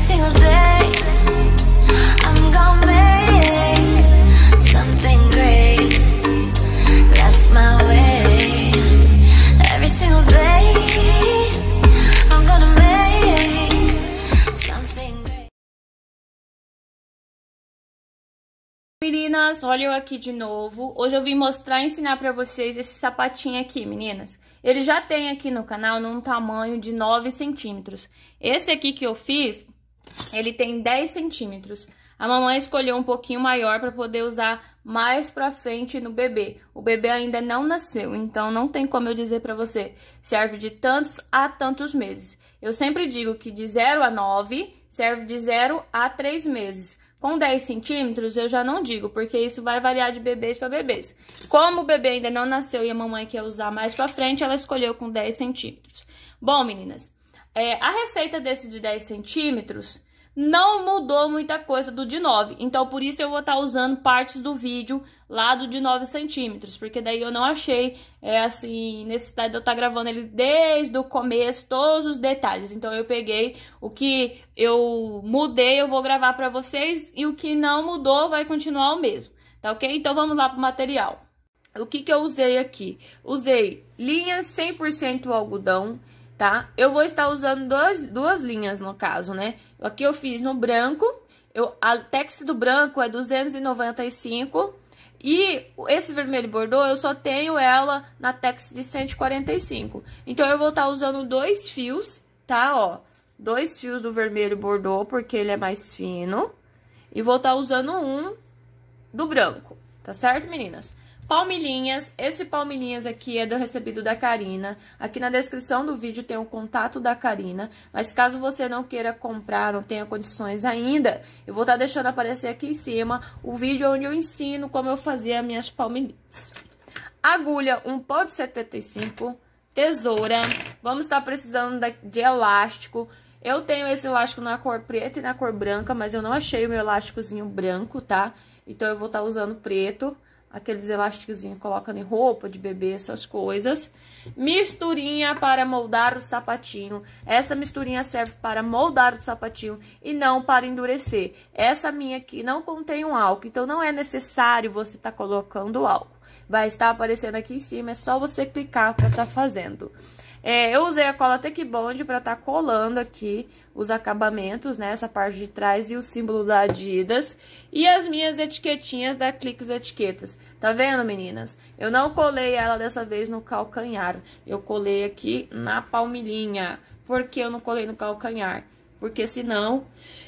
single day I'm gonna make something great. That's my way. Every single day I'm gonna make something great. Meninas, olha eu aqui de novo. Hoje eu vim mostrar e ensinar pra vocês esse sapatinho aqui, meninas. Ele já tem aqui no canal num tamanho de 9 centímetros. Esse aqui que eu fiz, ele tem 10 centímetros. A mamãe escolheu um pouquinho maior pra poder usar mais pra frente no bebê. O bebê ainda não nasceu, então não tem como eu dizer pra você. Serve de tantos a tantos meses. Eu sempre digo que de 0 a 9 serve de 0 a 3 meses. Com 10 centímetros eu já não digo, porque isso vai variar de bebês para bebês. Como o bebê ainda não nasceu e a mamãe quer usar mais para frente, ela escolheu com 10 centímetros. Bom, meninas, a receita desse de 10 centímetros não mudou muita coisa do de 9. Então, por isso eu vou estar usando partes do vídeo lá do de 9 centímetros. Porque daí eu não achei, assim, necessidade de eu estar gravando ele desde o começo, todos os detalhes. Então, eu peguei o que eu mudei, eu vou gravar pra vocês. E o que não mudou vai continuar o mesmo, tá ok? Então, vamos lá pro material. O que eu usei aqui? Usei linhas 100% algodão, tá? Eu vou estar usando duas linhas no caso, né? Aqui eu fiz no branco, a tex do branco é 295 e esse vermelho bordô eu só tenho ela na tex de 145. Então eu vou estar usando 2 fios, tá? Ó, 2 fios do vermelho bordô porque ele é mais fino e vou estar usando um do branco, tá certo, meninas? Palmilhinhas, esse palmilhinhas aqui é do recebido da Karina. Aqui na descrição do vídeo tem o contato da Karina. Mas caso você não queira comprar, não tenha condições ainda, eu vou estar deixando aparecer aqui em cima o vídeo onde eu ensino como eu fazia as minhas palmilhinhas. Agulha 1,75, tesoura, vamos estar precisando de elástico. Eu tenho esse elástico na cor preta e na cor branca, mas eu não achei o meu elásticozinho branco, tá? Então eu vou estar usando preto. Aqueles elásticozinhos colocando em roupa de bebê, essas coisas. Misturinha para moldar o sapatinho. Essa misturinha serve para moldar o sapatinho e não para endurecer. Essa minha aqui não contém um álcool, então não é necessário você estar colocando álcool. Vai estar aparecendo aqui em cima, é só você clicar para estar fazendo. Eu usei a cola Tech Bond para estar colando aqui os acabamentos, né? Essa parte de trás e o símbolo da Adidas. E as minhas etiquetinhas da Cliques Etiquetas. Tá vendo, meninas? Eu não colei ela dessa vez no calcanhar. Eu colei aqui na palmilhinha. Por que eu não colei no calcanhar? Porque senão...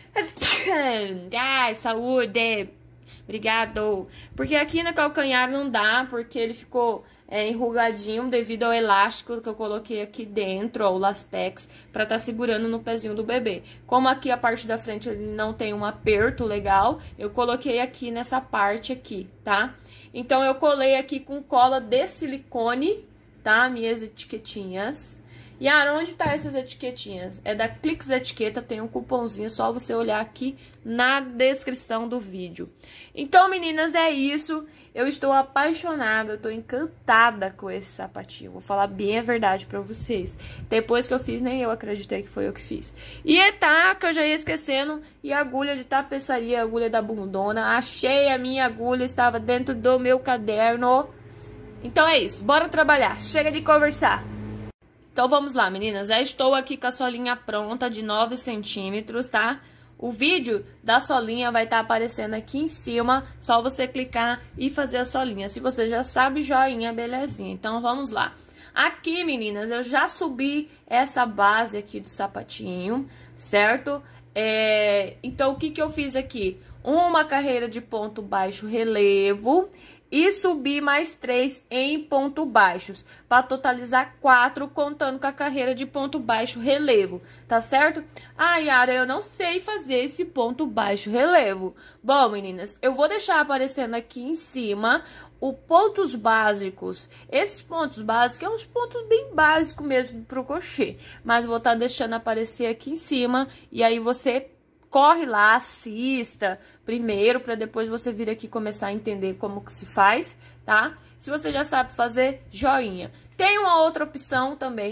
Ai, saúde! Obrigado! Porque aqui no calcanhar não dá, porque ele ficou... enrugadinho devido ao elástico que eu coloquei aqui dentro, ó, o lastex, pra tá segurando no pezinho do bebê. Como aqui a parte da frente ele não tem um aperto legal, eu coloquei aqui nessa parte aqui, tá? Então eu colei aqui com cola de silicone, tá? Minhas etiquetinhas. E onde tá essas etiquetinhas? É da Cliques Etiqueta, tem um cupomzinho, só você olhar aqui na descrição do vídeo. Então, meninas, é isso. Eu estou apaixonada, eu estou encantada com esse sapatinho. Vou falar bem a verdade pra vocês. Depois que eu fiz, nem eu acreditei que foi eu que fiz. E tá, que eu já ia esquecendo, e a agulha de tapeçaria, a agulha da bundona. Achei a minha agulha, estava dentro do meu caderno. Então é isso, bora trabalhar, chega de conversar. Então, vamos lá, meninas. Já estou aqui com a solinha pronta de 9 centímetros, tá? O vídeo da solinha vai estar aparecendo aqui em cima. Só você clicar e fazer a solinha. Se você já sabe, joinha, belezinha. Então, vamos lá. Aqui, meninas, eu já subi essa base aqui do sapatinho, certo? Então, o que eu fiz aqui? Uma carreira de ponto baixo relevo e subi mais 3 em ponto baixos, para totalizar 4, contando com a carreira de ponto baixo relevo, tá certo? Yara, eu não sei fazer esse ponto baixo relevo. Bom, meninas, eu vou deixar aparecendo aqui em cima os pontos básicos. Esses pontos básicos é uns pontos bem básicos mesmo pro crochê, mas vou estar deixando aparecer aqui em cima, e aí você corre lá, assista primeiro, para depois você vir aqui começar a entender como que se faz, tá? Se você já sabe fazer, joinha. Tem uma outra opção também,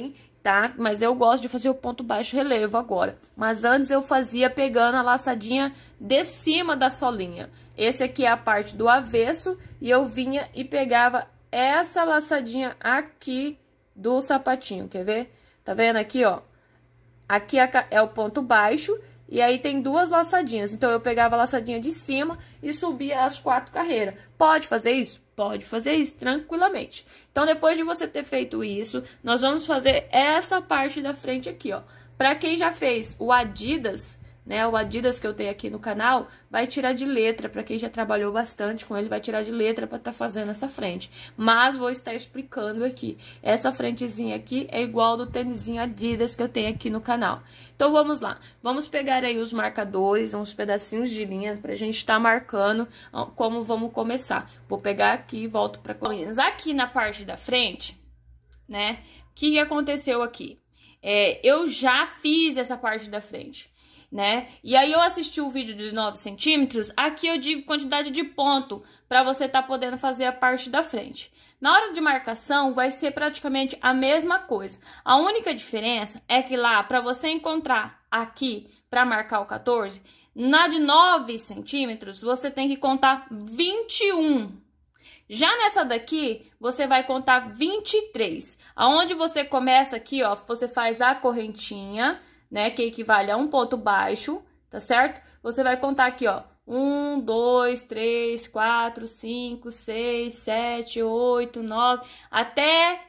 tá? Mas eu gosto de fazer o ponto baixo relevo agora. Mas antes eu fazia pegando a laçadinha de cima da solinha. Esse aqui é a parte do avesso e eu vinha e pegava essa laçadinha aqui do sapatinho, quer ver? Tá vendo aqui, ó? Aqui é o ponto baixo e aí tem duas laçadinhas. Então, eu pegava a laçadinha de cima e subia as 4 carreiras. Pode fazer isso? Pode fazer isso tranquilamente. Então, depois de você ter feito isso, nós vamos fazer essa parte da frente aqui, ó. Pra quem já fez o Adidas, né, o Adidas que eu tenho aqui no canal, vai tirar de letra, para quem já trabalhou bastante com ele, vai tirar de letra para estar fazendo essa frente. Mas vou estar explicando aqui. Essa frentezinha aqui é igual do tênisinho Adidas que eu tenho aqui no canal. Então, vamos lá. Vamos pegar aí os marcadores, uns pedacinhos de linha, pra gente estar marcando como vamos começar. Vou pegar aqui e volto para colinas. Aqui na parte da frente, né, o que aconteceu aqui? Eu já fiz essa parte da frente, né? E aí eu assisti o vídeo de 9 centímetros, aqui eu digo quantidade de ponto para você tá podendo fazer a parte da frente. Na hora de marcação vai ser praticamente a mesma coisa. A única diferença é que lá para você encontrar aqui para marcar o 14, na de 9 centímetros você tem que contar 21. Já nessa daqui, você vai contar 23. Aonde você começa aqui, ó, você faz a correntinha, né, que equivale a um ponto baixo, tá certo? Você vai contar aqui, ó, 1, 2, 3, 4, 5, 6, 7, 8, 9, até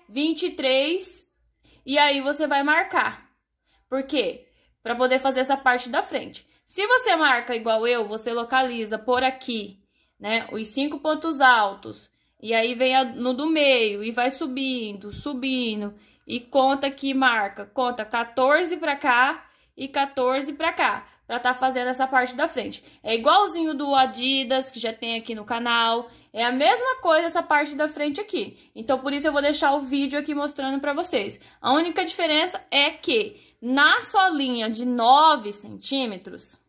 23, e aí você vai marcar. Por quê? Para poder fazer essa parte da frente. Se você marca igual eu, você localiza por aqui, né, os 5 pontos altos, e aí vem no do meio, e vai subindo, subindo, e conta que marca, conta 14 pra cá e 14 pra cá, pra tá fazendo essa parte da frente. É igualzinho do Adidas, que já tem aqui no canal, é a mesma coisa essa parte da frente aqui. Então, por isso eu vou deixar o vídeo aqui mostrando pra vocês. A única diferença é que na solinha de 9 centímetros,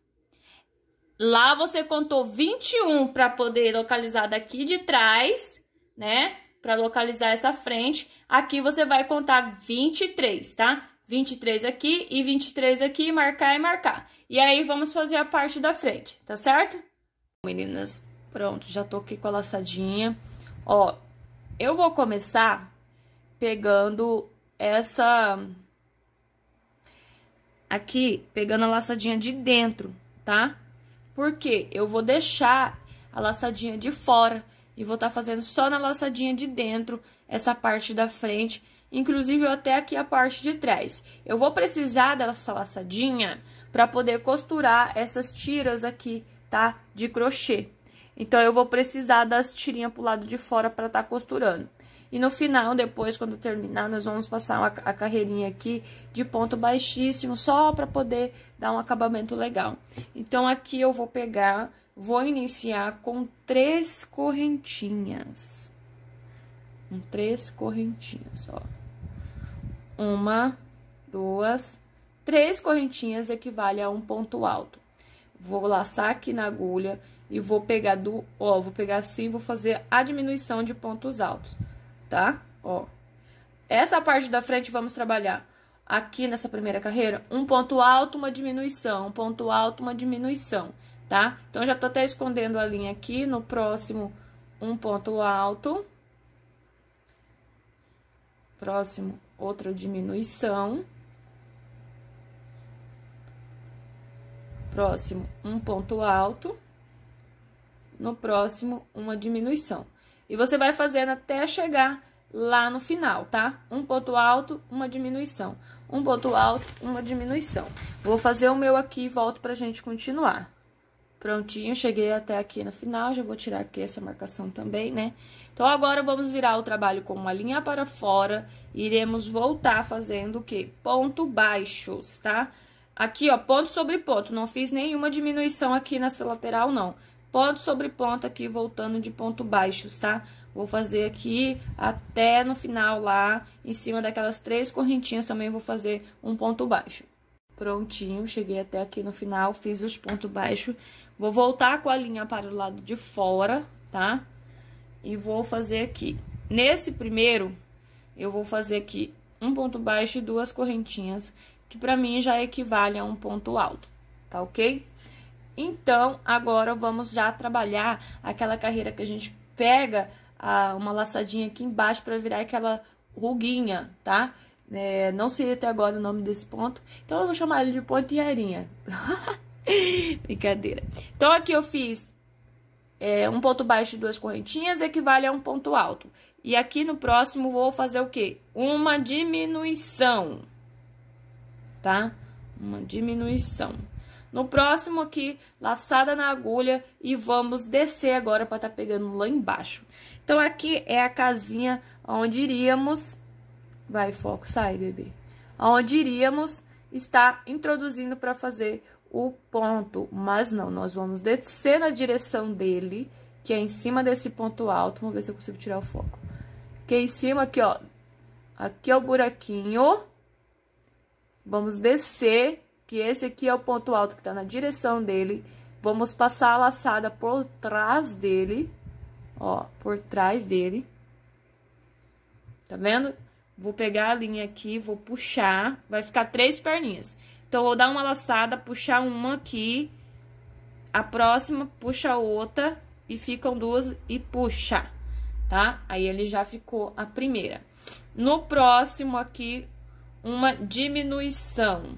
lá você contou 21 pra poder localizar daqui de trás, né? Para localizar essa frente, aqui você vai contar 23, tá? 23 aqui e 23 aqui, marcar e marcar. E aí, vamos fazer a parte da frente, tá certo? Meninas, pronto, já tô aqui com a laçadinha. Ó, eu vou começar pegando essa... Aqui, pegando a laçadinha de dentro, tá? Porque eu vou deixar a laçadinha de fora. E vou estar fazendo só na laçadinha de dentro, essa parte da frente, inclusive até aqui a parte de trás. Eu vou precisar dessa laçadinha para poder costurar essas tiras aqui, tá? De crochê. Então, eu vou precisar das tirinhas pro lado de fora para estar costurando. E no final, depois, quando terminar, nós vamos passar a carreirinha aqui de ponto baixíssimo, só para poder dar um acabamento legal. Então, aqui eu vou pegar... Vou iniciar com 3 correntinhas. Com 3 correntinhas, ó. 1, 2, 3 correntinhas equivale a um ponto alto. Vou laçar aqui na agulha e vou pegar vou pegar assim, vou fazer a diminuição de pontos altos, tá? Ó. Essa parte da frente vamos trabalhar aqui nessa primeira carreira, um ponto alto, uma diminuição, um ponto alto, uma diminuição. Tá? Então, já tô até escondendo a linha aqui, no próximo, um ponto alto. Próximo, outra diminuição. Próximo, um ponto alto. No próximo, uma diminuição. E você vai fazendo até chegar lá no final, tá? Um ponto alto, uma diminuição. Um ponto alto, uma diminuição. Vou fazer o meu aqui e volto pra gente continuar. Prontinho, cheguei até aqui no final, já vou tirar aqui essa marcação também, né? Então, agora vamos virar o trabalho com uma linha para fora e iremos voltar fazendo o quê? Ponto baixos, tá? Aqui, ó, ponto sobre ponto, não fiz nenhuma diminuição aqui nessa lateral, não. Ponto sobre ponto aqui, voltando de ponto baixos, tá? Vou fazer aqui até no final lá, em cima daquelas 3 correntinhas também vou fazer um ponto baixo. Prontinho, cheguei até aqui no final, fiz os pontos baixos. Vou voltar com a linha para o lado de fora, tá? E vou fazer aqui. Nesse primeiro, eu vou fazer aqui um ponto baixo e 2 correntinhas, que pra mim já equivale a um ponto alto, tá ok? Então, agora vamos já trabalhar aquela carreira que a gente pega uma laçadinha aqui embaixo pra virar aquela ruguinha, tá? Não sei até agora o nome desse ponto, então eu vou chamar ele de pontilheirinha. Brincadeira. Então, aqui eu fiz um ponto baixo e 2 correntinhas, equivale a um ponto alto. E aqui no próximo vou fazer o quê? Uma diminuição, tá? Uma diminuição. No próximo aqui, laçada na agulha e vamos descer agora para tá pegando lá embaixo. Então, aqui é a casinha onde iríamos... Vai, foco, sai, bebê. Onde iríamos estar introduzindo para fazer o ponto. Mas não, nós vamos descer na direção dele, que é em cima desse ponto alto. Vamos ver se eu consigo tirar o foco. Que é em cima aqui, ó. Aqui é o buraquinho. Vamos descer, que esse aqui é o ponto alto que tá na direção dele. Vamos passar a laçada por trás dele. Ó, por trás dele. Tá vendo? Vou pegar a linha aqui, vou puxar, vai ficar 3 perninhas. Então, vou dar uma laçada, puxar uma aqui, a próxima, puxa outra, e ficam 2 e puxa, tá? Aí, ele já ficou a primeira. No próximo aqui, uma diminuição.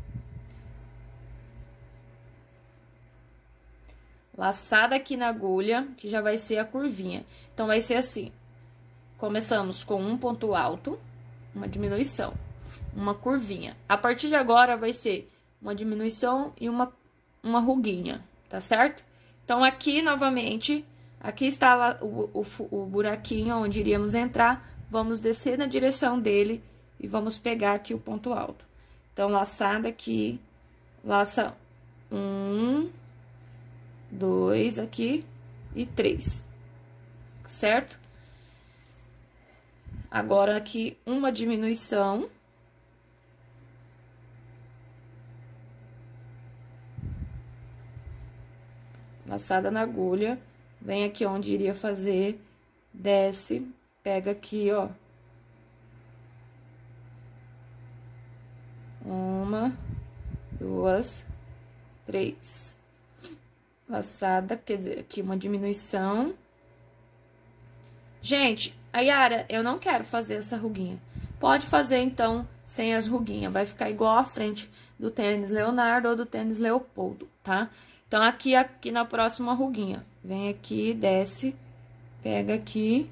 Laçada aqui na agulha, que já vai ser a curvinha. Então, vai ser assim. Começamos com um ponto alto, uma diminuição, uma curvinha. A partir de agora, vai ser uma diminuição e uma ruguinha, tá certo? Então, aqui, novamente, aqui está o buraquinho onde iríamos entrar. Vamos descer na direção dele e vamos pegar aqui o ponto alto. Então, laçada aqui, laça 1, 2 aqui e 3, certo? Agora, aqui, uma diminuição. Laçada na agulha. Vem aqui onde iria fazer, desce, pega aqui, ó. 1, 2, 3. Laçada, quer dizer, aqui uma diminuição. Gente, a Yara, eu não quero fazer essa ruguinha. Pode fazer, então, sem as ruguinhas. Vai ficar igual a frente do tênis Leonardo ou do tênis Leopoldo, tá? Então, aqui na próxima ruguinha. Vem aqui, desce, pega aqui.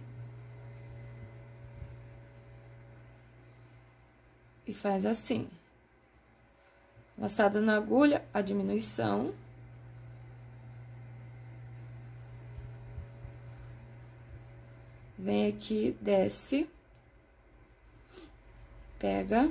E faz assim. Laçada na agulha, a diminuição. Vem aqui, desce, pega,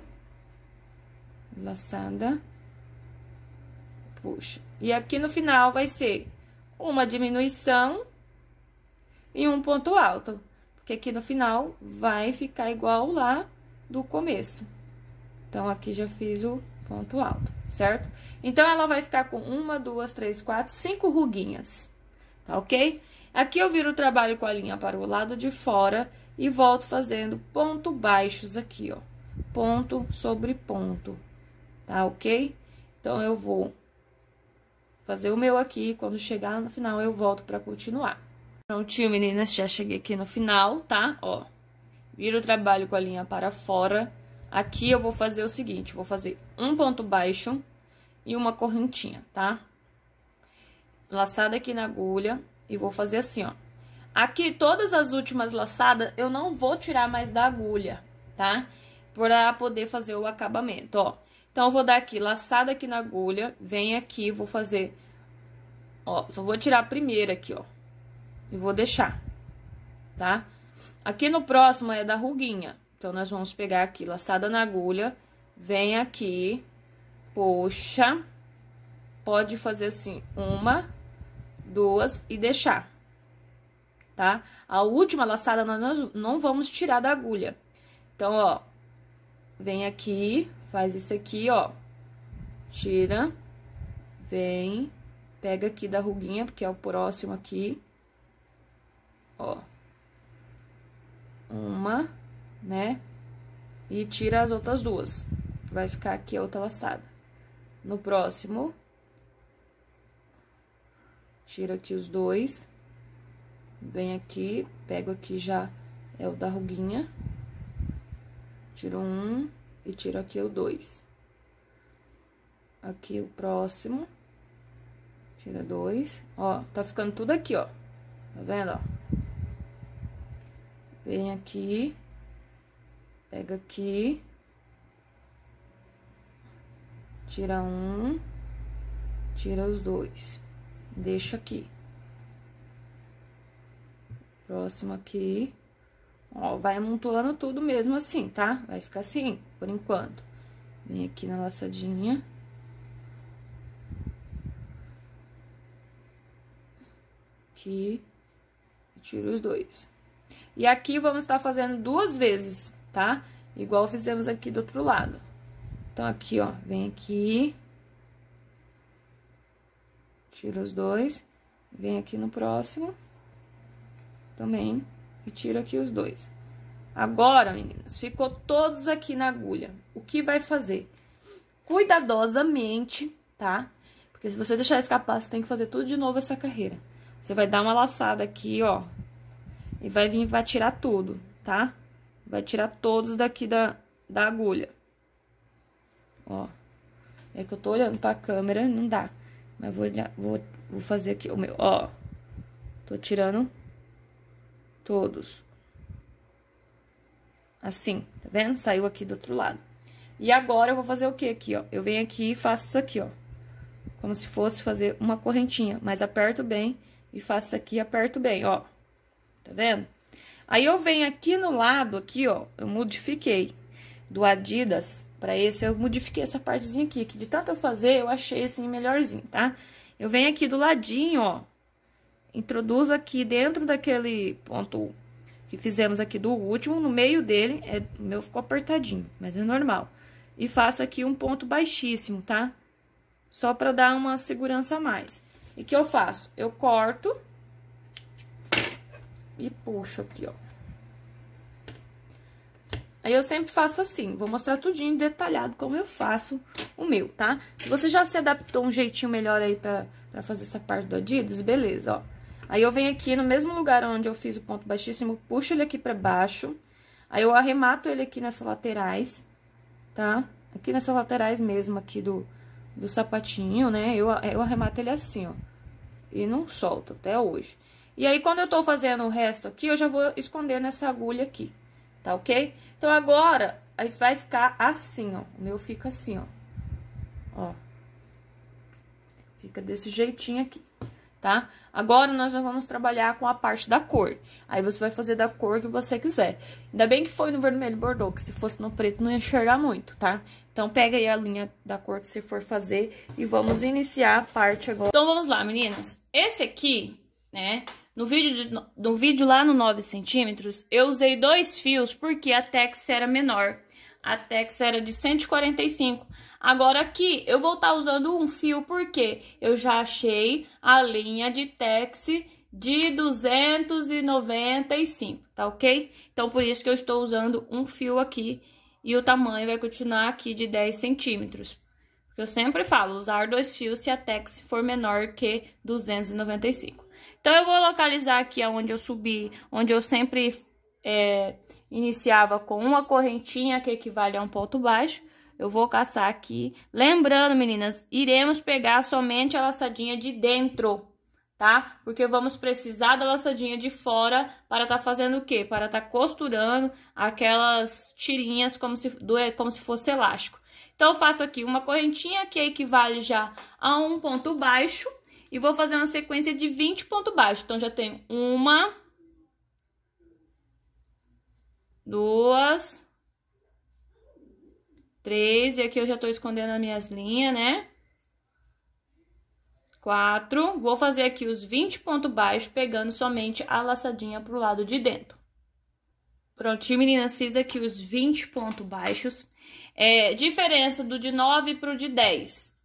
laçada, puxa. E aqui no final vai ser uma diminuição e um ponto alto, porque aqui no final vai ficar igual lá do começo. Então, aqui já fiz o ponto alto, certo? Então, ela vai ficar com 1, 2, 3, 4, 5 ruguinhas, tá ok? Aqui eu viro o trabalho com a linha para o lado de fora e volto fazendo ponto baixos aqui, ó. Ponto sobre ponto, tá ok? Então, eu vou fazer o meu aqui, quando chegar no final eu volto para continuar. Prontinho, meninas, já cheguei aqui no final, tá? Ó, viro o trabalho com a linha para fora. Aqui eu vou fazer o seguinte, vou fazer um ponto baixo e uma correntinha, tá? Laçada aqui na agulha. E vou fazer assim, ó. Aqui, todas as últimas laçadas, eu não vou tirar mais da agulha, tá? Pra poder fazer o acabamento, ó. Então, eu vou dar aqui, laçada aqui na agulha, vem aqui, vou fazer, ó, só vou tirar a primeira aqui, ó. E vou deixar, tá? Aqui no próximo é da ruguinha. Então, nós vamos pegar aqui, laçada na agulha, vem aqui, puxa, pode fazer assim, 1, 2 e deixar, tá? A última laçada nós não vamos tirar da agulha. Então, ó, vem aqui, faz isso aqui, ó, tira, vem, pega aqui da ruguinha, porque é o próximo aqui, ó, 1, né? e tira as outras duas. Vai ficar aqui a outra laçada. No próximo, tira aqui os dois. Vem aqui, pego aqui já, é o da ruguinha. Tiro um e tiro aqui o dois. Aqui o próximo. Tira dois. Ó, tá ficando tudo aqui, ó. Tá vendo, ó? Vem aqui. Pega aqui. Tira um. Tira os dois. Deixa aqui. Próximo aqui. Ó, vai amontoando tudo mesmo assim, tá? Vai ficar assim, por enquanto. Vem aqui na laçadinha. Aqui. E tiro os dois. E aqui vamos estar fazendo duas vezes, tá? Igual fizemos aqui do outro lado. Então, aqui, ó, vem aqui. Tira os dois. Vem aqui no próximo. Também. E tiro aqui os dois. Agora, meninas, ficou todos aqui na agulha. O que vai fazer? Cuidadosamente, tá? Porque se você deixar escapar, você tem que fazer tudo de novo essa carreira. Você vai dar uma laçada aqui, ó. E vai vir e vai tirar tudo, tá? Vai tirar todos daqui da agulha. Ó. É que eu tô olhando pra câmera, não dá. Mas vou fazer aqui o meu, ó. Tô tirando todos. Assim, tá vendo? Saiu aqui do outro lado. E agora eu vou fazer o que aqui, ó? Eu venho aqui e faço isso aqui, ó. Como se fosse fazer uma correntinha. Mas aperto bem e faço isso aqui e aperto bem, ó. Tá vendo? Aí eu venho aqui no lado, aqui, ó. Eu modifiquei. Do Adidas pra esse, eu modifiquei essa partezinha aqui. Que de tanto eu fazer, eu achei assim melhorzinho, tá? Eu venho aqui do ladinho, ó. Introduzo aqui dentro daquele ponto que fizemos aqui do último, no meio dele, o meu ficou apertadinho, mas é normal. E faço aqui um ponto baixíssimo, tá? Só pra dar uma segurança a mais. E o que eu faço? Eu corto e puxo aqui, ó. Aí eu sempre faço assim, vou mostrar tudinho detalhado como eu faço o meu, tá? Se você já se adaptou um jeitinho melhor aí pra fazer essa parte do Adidas, beleza, ó. Aí eu venho aqui no mesmo lugar onde eu fiz o ponto baixíssimo, puxo ele aqui pra baixo. Aí eu arremato ele aqui nessas laterais, tá? Aqui nessas laterais mesmo aqui do sapatinho, né? Eu arremato ele assim, ó. E não solto até hoje. E aí, quando eu tô fazendo o resto aqui, eu já vou esconder nessa agulha aqui, tá ok? Então, agora, aí vai ficar assim, ó. O meu fica assim, ó. Ó. Fica desse jeitinho aqui, tá? Agora, nós já vamos trabalhar com a parte da cor. Aí, você vai fazer da cor que você quiser. Ainda bem que foi no vermelho bordô, que se fosse no preto não ia enxergar muito, tá? Então, pega aí a linha da cor que você for fazer e vamos iniciar a parte agora. Então, vamos lá, meninas. Esse aqui, né, no vídeo lá no 9 centímetros, eu usei 2 fios porque a Tex era menor. A Tex era de 145. Agora aqui, eu vou estar usando um fio porque eu já achei a linha de Tex de 295, tá ok? Então, por isso que eu estou usando um fio aqui e o tamanho vai continuar aqui de 10 centímetros. Eu sempre falo, usar 2 fios se a Tex for menor que 295. Então, eu vou localizar aqui onde eu subi, onde eu sempre iniciava com uma correntinha, que equivale a um ponto baixo. Eu vou caçar aqui. Lembrando, meninas, iremos pegar somente a laçadinha de dentro, tá? Porque vamos precisar da laçadinha de fora para tá fazendo o quê? Para tá costurando aquelas tirinhas como se fosse elástico. Então, eu faço aqui uma correntinha que equivale já a um ponto baixo. E vou fazer uma sequência de 20 pontos baixos. Então, já tenho 1, 2, 3. E aqui eu já tô escondendo as minhas linhas, né? 4. Vou fazer aqui os 20 pontos baixos, pegando somente a laçadinha pro lado de dentro. Prontinho, meninas, fiz aqui os 20 pontos baixos. Diferença do de 9 pro de 10.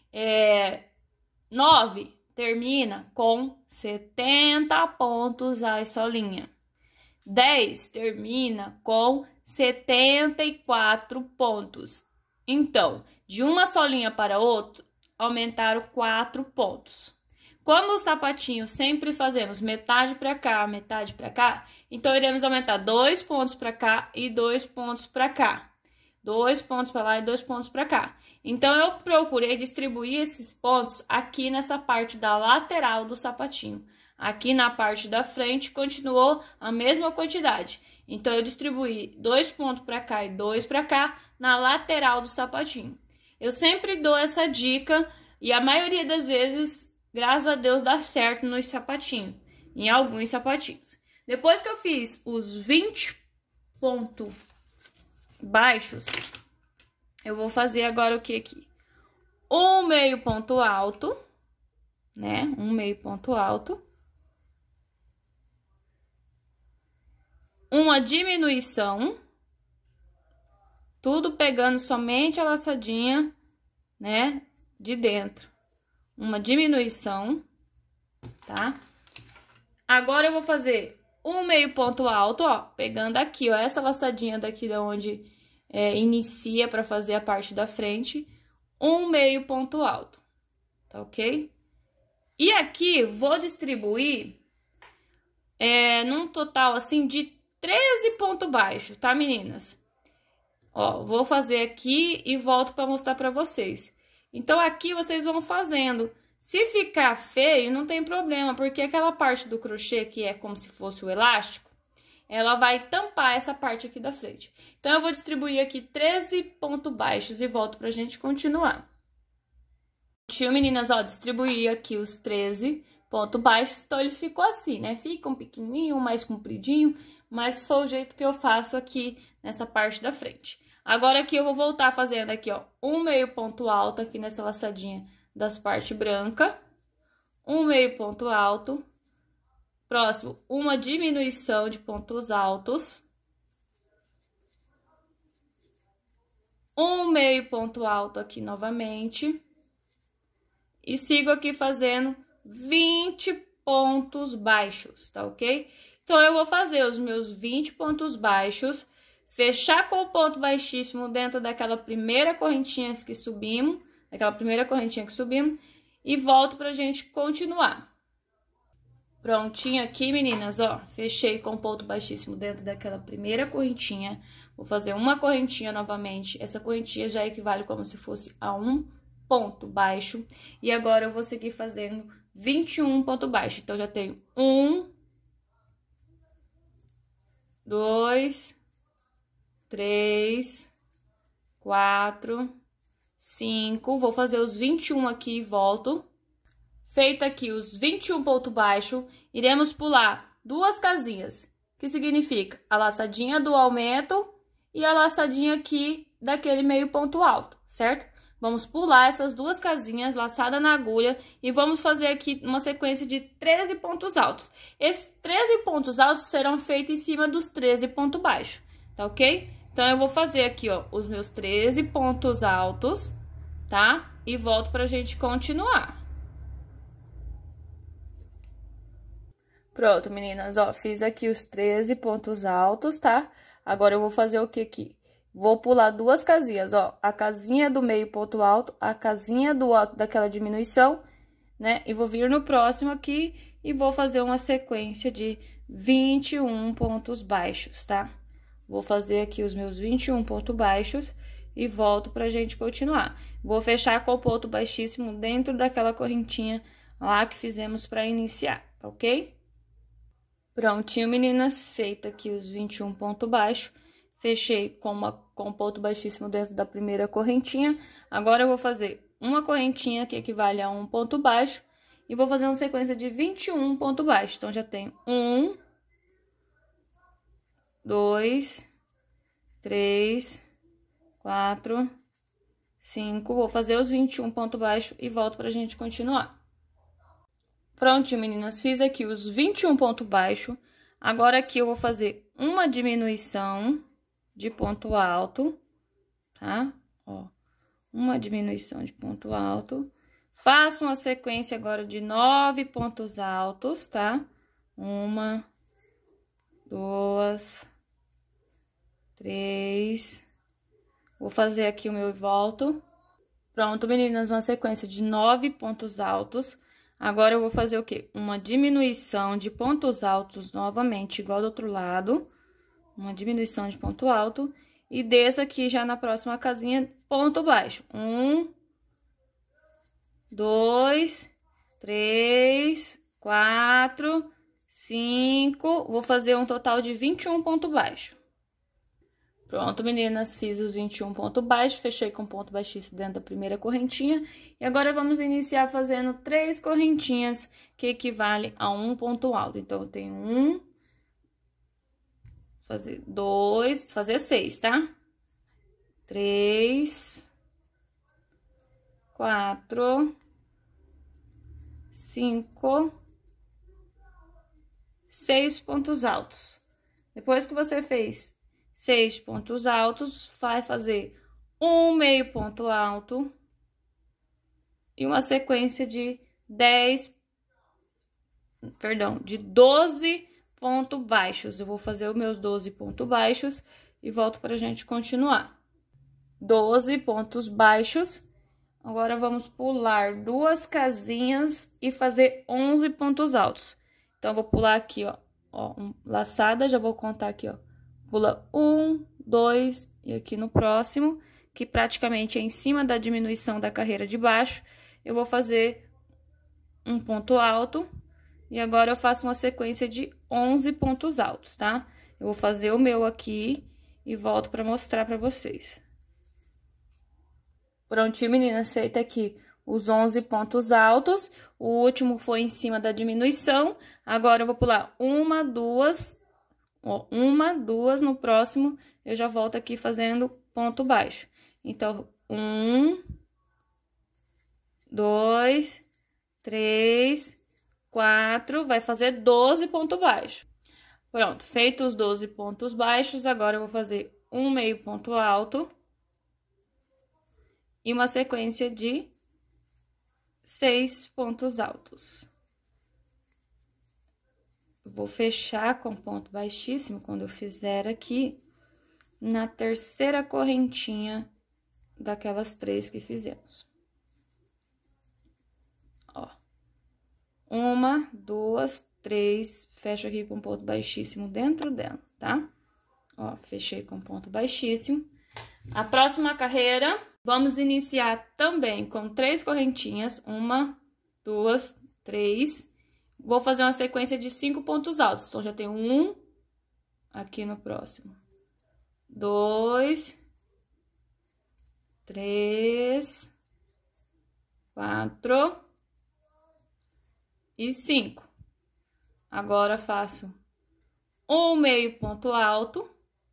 9 termina com 70 pontos a solinha. 10 termina com 74 pontos. Então, de uma solinha para outra, aumentaram 4 pontos. Como o sapatinho sempre fazemos metade para cá, então iremos aumentar 2 pontos para cá e 2 pontos para cá. 2 pontos para lá e 2 pontos para cá. Então, eu procurei distribuir esses pontos aqui nessa parte da lateral do sapatinho. Aqui na parte da frente, continuou a mesma quantidade. Então, eu distribuí 2 pontos para cá e 2 para cá na lateral do sapatinho. Eu sempre dou essa dica e a maioria das vezes, graças a Deus, dá certo nos sapatinhos. Em alguns sapatinhos. Depois que eu fiz os 20 pontos baixos, eu vou fazer agora o que aqui? Um meio ponto alto, né? Um meio ponto alto. Uma diminuição. Tudo pegando somente a laçadinha, né? De dentro. Uma diminuição, tá? Agora eu vou fazer um meio ponto alto, ó. Pegando aqui, ó. Essa laçadinha daqui da onde inicia para fazer a parte da frente. Um meio ponto alto, tá ok? E aqui vou distribuir num total assim de 13 pontos baixos, tá, meninas? Ó, vou fazer aqui e volto para mostrar para vocês. Então, aqui vocês vão fazendo. Se ficar feio, não tem problema, porque aquela parte do crochê que é como se fosse o elástico, ela vai tampar essa parte aqui da frente. Então, eu vou distribuir aqui 13 pontos baixos e volto pra gente continuar. Tio, meninas, ó, distribuí aqui os 13 pontos baixos, então ele ficou assim, né? Fica um pequenininho, mais compridinho, mas foi o jeito que eu faço aqui nessa parte da frente. Agora aqui eu vou voltar fazendo aqui, ó, um meio ponto alto aqui nessa laçadinha das partes brancas, um meio ponto alto, próximo, uma diminuição de pontos altos, um meio ponto alto aqui novamente, e sigo aqui fazendo 20 pontos baixos, tá ok? Então, eu vou fazer os meus 20 pontos baixos, fechar com o ponto baixíssimo dentro daquela primeira correntinha que subimos, e volto pra gente continuar. Prontinho aqui, meninas, ó, fechei com o ponto baixíssimo dentro daquela primeira correntinha. Vou fazer uma correntinha novamente, essa correntinha já equivale como se fosse a um ponto baixo. E agora eu vou seguir fazendo 21 pontos baixos. Então, já tenho 1, 2, 3, 4, 5. Vou fazer os 21 aqui e volto. Feito aqui os 21 pontos baixos, iremos pular 2 casinhas, que significa a laçadinha do aumento e a laçadinha aqui daquele meio ponto alto, certo? Vamos pular essas 2 casinhas, laçada na agulha, e vamos fazer aqui uma sequência de 13 pontos altos. Esses 13 pontos altos serão feitos em cima dos 13 pontos baixos, tá ok? Então, eu vou fazer aqui, ó, os meus 13 pontos altos, tá? E volto pra gente continuar. Pronto, meninas, ó, fiz aqui os 13 pontos altos, tá? Agora, eu vou fazer o que aqui? Vou pular 2 casinhas, ó, a casinha do meio ponto alto, a casinha do alto daquela diminuição, né? E vou vir no próximo aqui e vou fazer uma sequência de 21 pontos baixos, tá? Vou fazer aqui os meus 21 pontos baixos e volto pra gente continuar. Vou fechar com o ponto baixíssimo dentro daquela correntinha lá que fizemos pra iniciar, tá ok? Prontinho, meninas, feito aqui os 21 pontos baixos. Fechei com ponto baixíssimo dentro da primeira correntinha. Agora, eu vou fazer uma correntinha que equivale a um ponto baixo. E vou fazer uma sequência de 21 pontos baixos. Então, já tenho 1, 2, 3, 4, 5. Vou fazer os 21 pontos baixos e volto pra gente continuar. Prontinho, meninas, fiz aqui os 21 pontos baixos. Agora, aqui eu vou fazer uma diminuição de ponto alto, tá? Ó, uma diminuição de ponto alto. Faço uma sequência agora de 9 pontos altos, tá? 1, 2, 3. Vou fazer aqui o meu e volto. Pronto, meninas, uma sequência de 9 pontos altos. Agora, eu vou fazer o quê? Uma diminuição de pontos altos novamente, igual do outro lado. Uma diminuição de ponto alto. E desço aqui já na próxima casinha, ponto baixo. 1, 2, 3, 4, 5. Vou fazer um total de 21 pontos baixos. Pronto, meninas, fiz os 21 pontos baixos, fechei com ponto baixíssimo dentro da primeira correntinha. E agora, vamos iniciar fazendo 3 correntinhas, que equivale a 1 ponto alto. Então, eu tenho 1, fazer 2, fazer 6, tá? 3, 4, 5, 6 pontos altos. Depois que você fez 6 pontos altos, vai fazer um meio ponto alto e uma sequência de 12 pontos baixos. Eu vou fazer os meus 12 pontos baixos e volto pra gente continuar. 12 pontos baixos. Agora, vamos pular 2 casinhas e fazer 11 pontos altos. Então, eu vou pular aqui, ó, laçada, já vou contar aqui, ó. Pula 1, 2 e aqui no próximo, que praticamente é em cima da diminuição da carreira de baixo, eu vou fazer um ponto alto. E agora, eu faço uma sequência de 11 pontos altos, tá? Eu vou fazer o meu aqui e volto pra mostrar pra vocês. Prontinho, meninas, feito aqui os 11 pontos altos. O último foi em cima da diminuição. Agora, eu vou pular 1, 2... Ó, 1, 2, no próximo, eu já volto aqui fazendo ponto baixo. Então, 1, 2, 3, 4, vai fazer 12 pontos baixos. Pronto, feito os 12 pontos baixos, agora eu vou fazer um meio ponto alto e uma sequência de 6 pontos altos. Vou fechar com ponto baixíssimo quando eu fizer aqui na terceira correntinha daquelas 3 que fizemos. Ó, 1, 2, 3, fecho aqui com ponto baixíssimo dentro dela, tá? Ó, fechei com ponto baixíssimo. A próxima carreira, vamos iniciar também com 3 correntinhas, 1, 2, 3. Vou fazer uma sequência de 5 pontos altos. Então, já tenho 1 aqui no próximo. 2, 3, 4 e 5. Agora, faço um meio ponto alto.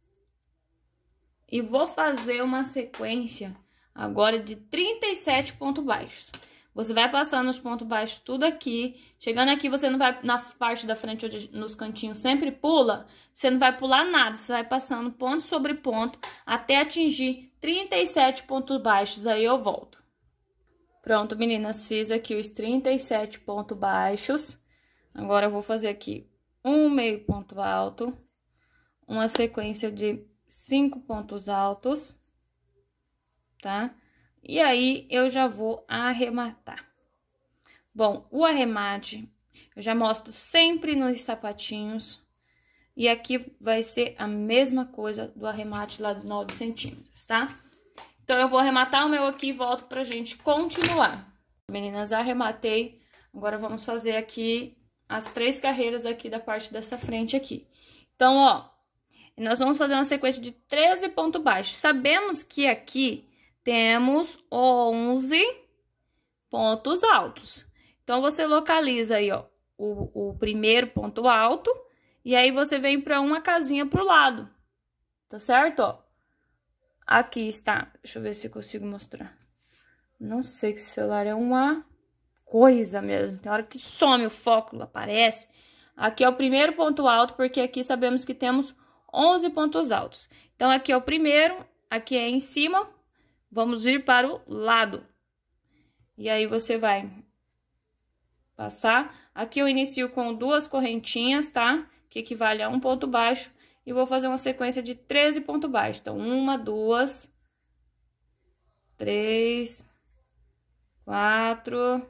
E vou fazer uma sequência agora de 37 pontos baixos. Você vai passando os pontos baixos tudo aqui. Chegando aqui, você não vai na parte da frente, onde nos cantinhos sempre pula. Você não vai pular nada. Você vai passando ponto sobre ponto até atingir 37 pontos baixos. Aí eu volto. Pronto, meninas. Fiz aqui os 37 pontos baixos. Agora, eu vou fazer aqui um meio ponto alto. Uma sequência de 5 pontos altos. Tá? E aí, eu já vou arrematar. Bom, o arremate, eu já mostro sempre nos sapatinhos. E aqui vai ser a mesma coisa do arremate lá de 9 centímetros, tá? Então, eu vou arrematar o meu aqui e volto pra gente continuar. Meninas, arrematei. Agora, vamos fazer aqui as 3 carreiras aqui da parte dessa frente aqui. Então, ó, nós vamos fazer uma sequência de 13 pontos baixos. Sabemos que aqui temos 11 pontos altos. Então, você localiza aí, ó, o primeiro ponto alto. E aí, você vem para uma casinha pro lado. Tá certo, ó? Aqui está. Deixa eu ver se eu consigo mostrar. Não sei, que esse celular é uma coisa mesmo. Tem hora que some o foco, aparece. Aqui é o primeiro ponto alto, porque aqui sabemos que temos 11 pontos altos. Então, aqui é o primeiro, aqui é em cima. Vamos vir para o lado. E aí, você vai passar. Aqui eu inicio com 2 correntinhas, tá? Que equivale a um ponto baixo. e vou fazer uma sequência de 13 pontos baixos. Então, 1, 2, 3, 4,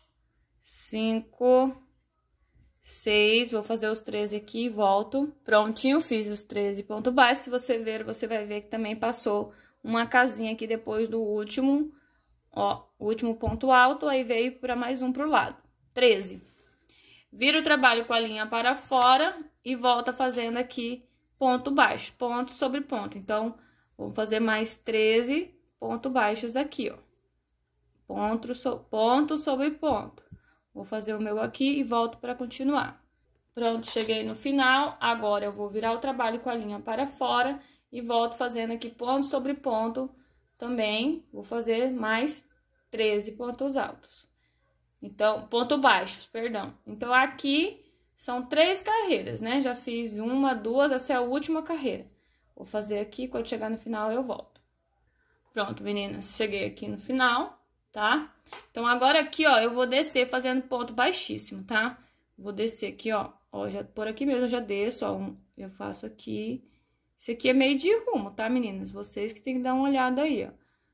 5, 6. Vou fazer os 13 aqui e volto. Prontinho, fiz os 13 pontos baixos. Se você ver, você vai ver que também passou uma casinha aqui depois do último, ó, o último ponto alto, aí veio para mais um pro lado. 13. Vira o trabalho com a linha para fora e volta fazendo aqui ponto baixo, ponto sobre ponto. Então, vou fazer mais 13 pontos baixos aqui, ó. Ponto sobre ponto. Vou fazer o meu aqui e volto para continuar. Pronto, cheguei no final. Agora, eu vou virar o trabalho com a linha para fora e volto fazendo aqui ponto sobre ponto também. Vou fazer mais 13 pontos altos. Então, pontos baixos, perdão. Então, aqui são 3 carreiras, né? Já fiz 1, 2, essa é a última carreira. Vou fazer aqui, quando chegar no final, eu volto. Pronto, meninas, cheguei aqui no final, tá? Então, agora aqui, ó, eu vou descer fazendo ponto baixíssimo, tá? Vou descer aqui, ó, já por aqui mesmo eu já desço, ó, eu faço aqui. Isso aqui é meio de rumo, tá, meninas? Vocês que tem que dar uma olhada aí, ó.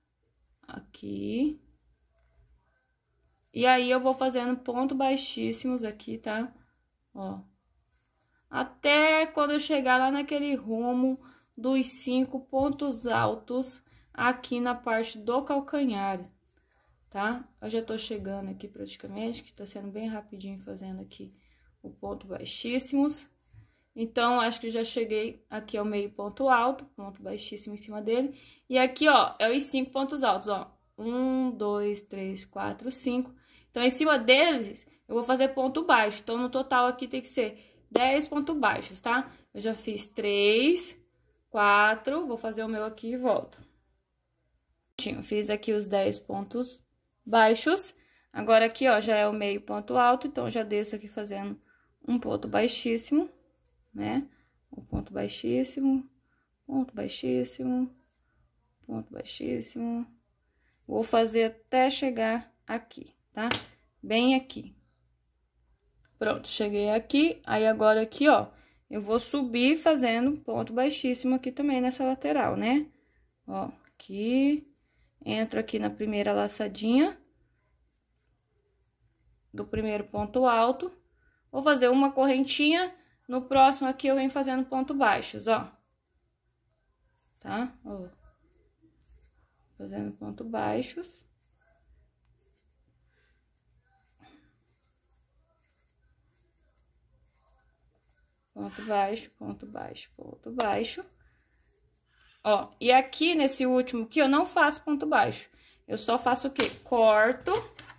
Aqui. E aí, eu vou fazendo pontos baixíssimos aqui, tá? Ó. Até quando eu chegar lá naquele rumo dos 5 pontos altos aqui na parte do calcanhar, tá? Eu já tô chegando aqui praticamente, que tá sendo bem rapidinho fazendo aqui o ponto baixíssimos. Então, acho que já cheguei aqui ao meio ponto alto, ponto baixíssimo em cima dele. E aqui, ó, é os 5 pontos altos, ó. 1, 2, 3, 4, 5. Então, em cima deles, eu vou fazer ponto baixo. Então, no total aqui tem que ser 10 pontos baixos, tá? Eu já fiz 3, 4, vou fazer o meu aqui e volto. Fiz aqui os 10 pontos baixos. Agora, aqui, ó, já é o meio ponto alto. Então, eu já desço aqui fazendo um ponto baixíssimo, né? Um ponto baixíssimo, ponto baixíssimo, ponto baixíssimo. Vou fazer até chegar aqui, tá? Bem aqui. Pronto, cheguei aqui. Aí, agora aqui, ó, eu vou subir fazendo ponto baixíssimo aqui também nessa lateral, né? Ó, aqui. Entro aqui na primeira laçadinha do primeiro ponto alto. Vou fazer uma correntinha. No próximo aqui, eu venho fazendo ponto baixos, ó. Tá? Ó. Fazendo ponto baixos. Ponto baixo, ponto baixo, ponto baixo. Ó, e aqui nesse último aqui eu não faço ponto baixo. Eu só faço o quê? Corto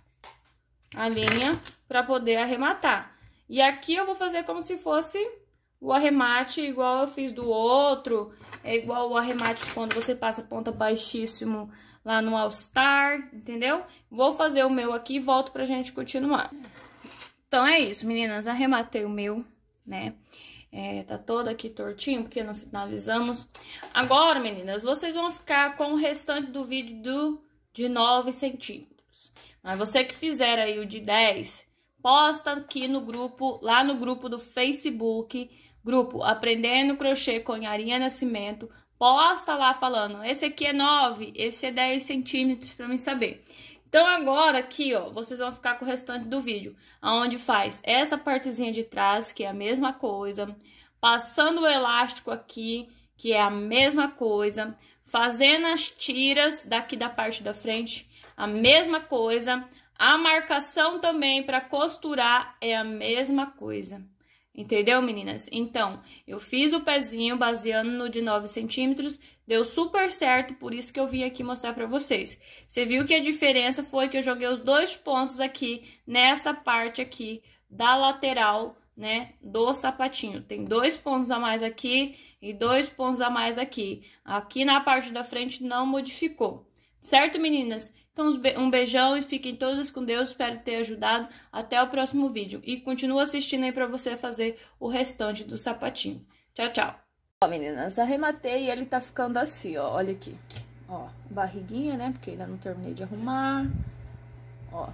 a linha pra poder arrematar. E aqui eu vou fazer como se fosse o arremate igual eu fiz do outro. É igual o arremate quando você passa ponta baixíssimo lá no All Star, entendeu? Vou fazer o meu aqui e volto pra gente continuar. Então, é isso, meninas. Arrematei o meu, né? Tá todo aqui tortinho, porque não finalizamos. Agora, meninas, vocês vão ficar com o restante do vídeo de 9 centímetros. Mas você que fizer aí o de 10, posta aqui no grupo, lá no grupo do Facebook, grupo Aprendendo Crochê com Yarinha Nascimento. Posta lá falando, esse aqui é 9, esse é 10 centímetros pra mim saber. Então, agora aqui, ó, vocês vão ficar com o restante do vídeo, onde faz essa partezinha de trás, que é a mesma coisa, passando o elástico aqui, que é a mesma coisa, fazendo as tiras daqui da parte da frente, a mesma coisa, a marcação também para costurar é a mesma coisa. Entendeu, meninas? Então, eu fiz o pezinho baseando no de 9 centímetros, deu super certo, por isso que eu vim aqui mostrar pra vocês. Você viu que a diferença foi que eu joguei os 2 pontos aqui, nessa parte aqui da lateral, né, do sapatinho. Tem 2 pontos a mais aqui e 2 pontos a mais aqui. Aqui na parte da frente não modificou. Certo, meninas? Então, um beijão e fiquem todas com Deus. Espero ter ajudado. Até o próximo vídeo. E continua assistindo aí pra você fazer o restante do sapatinho. Tchau, tchau. Ó, meninas, arrematei e ele tá ficando assim, ó. Olha aqui. Ó, barriguinha, né? Porque ainda não terminei de arrumar. Ó.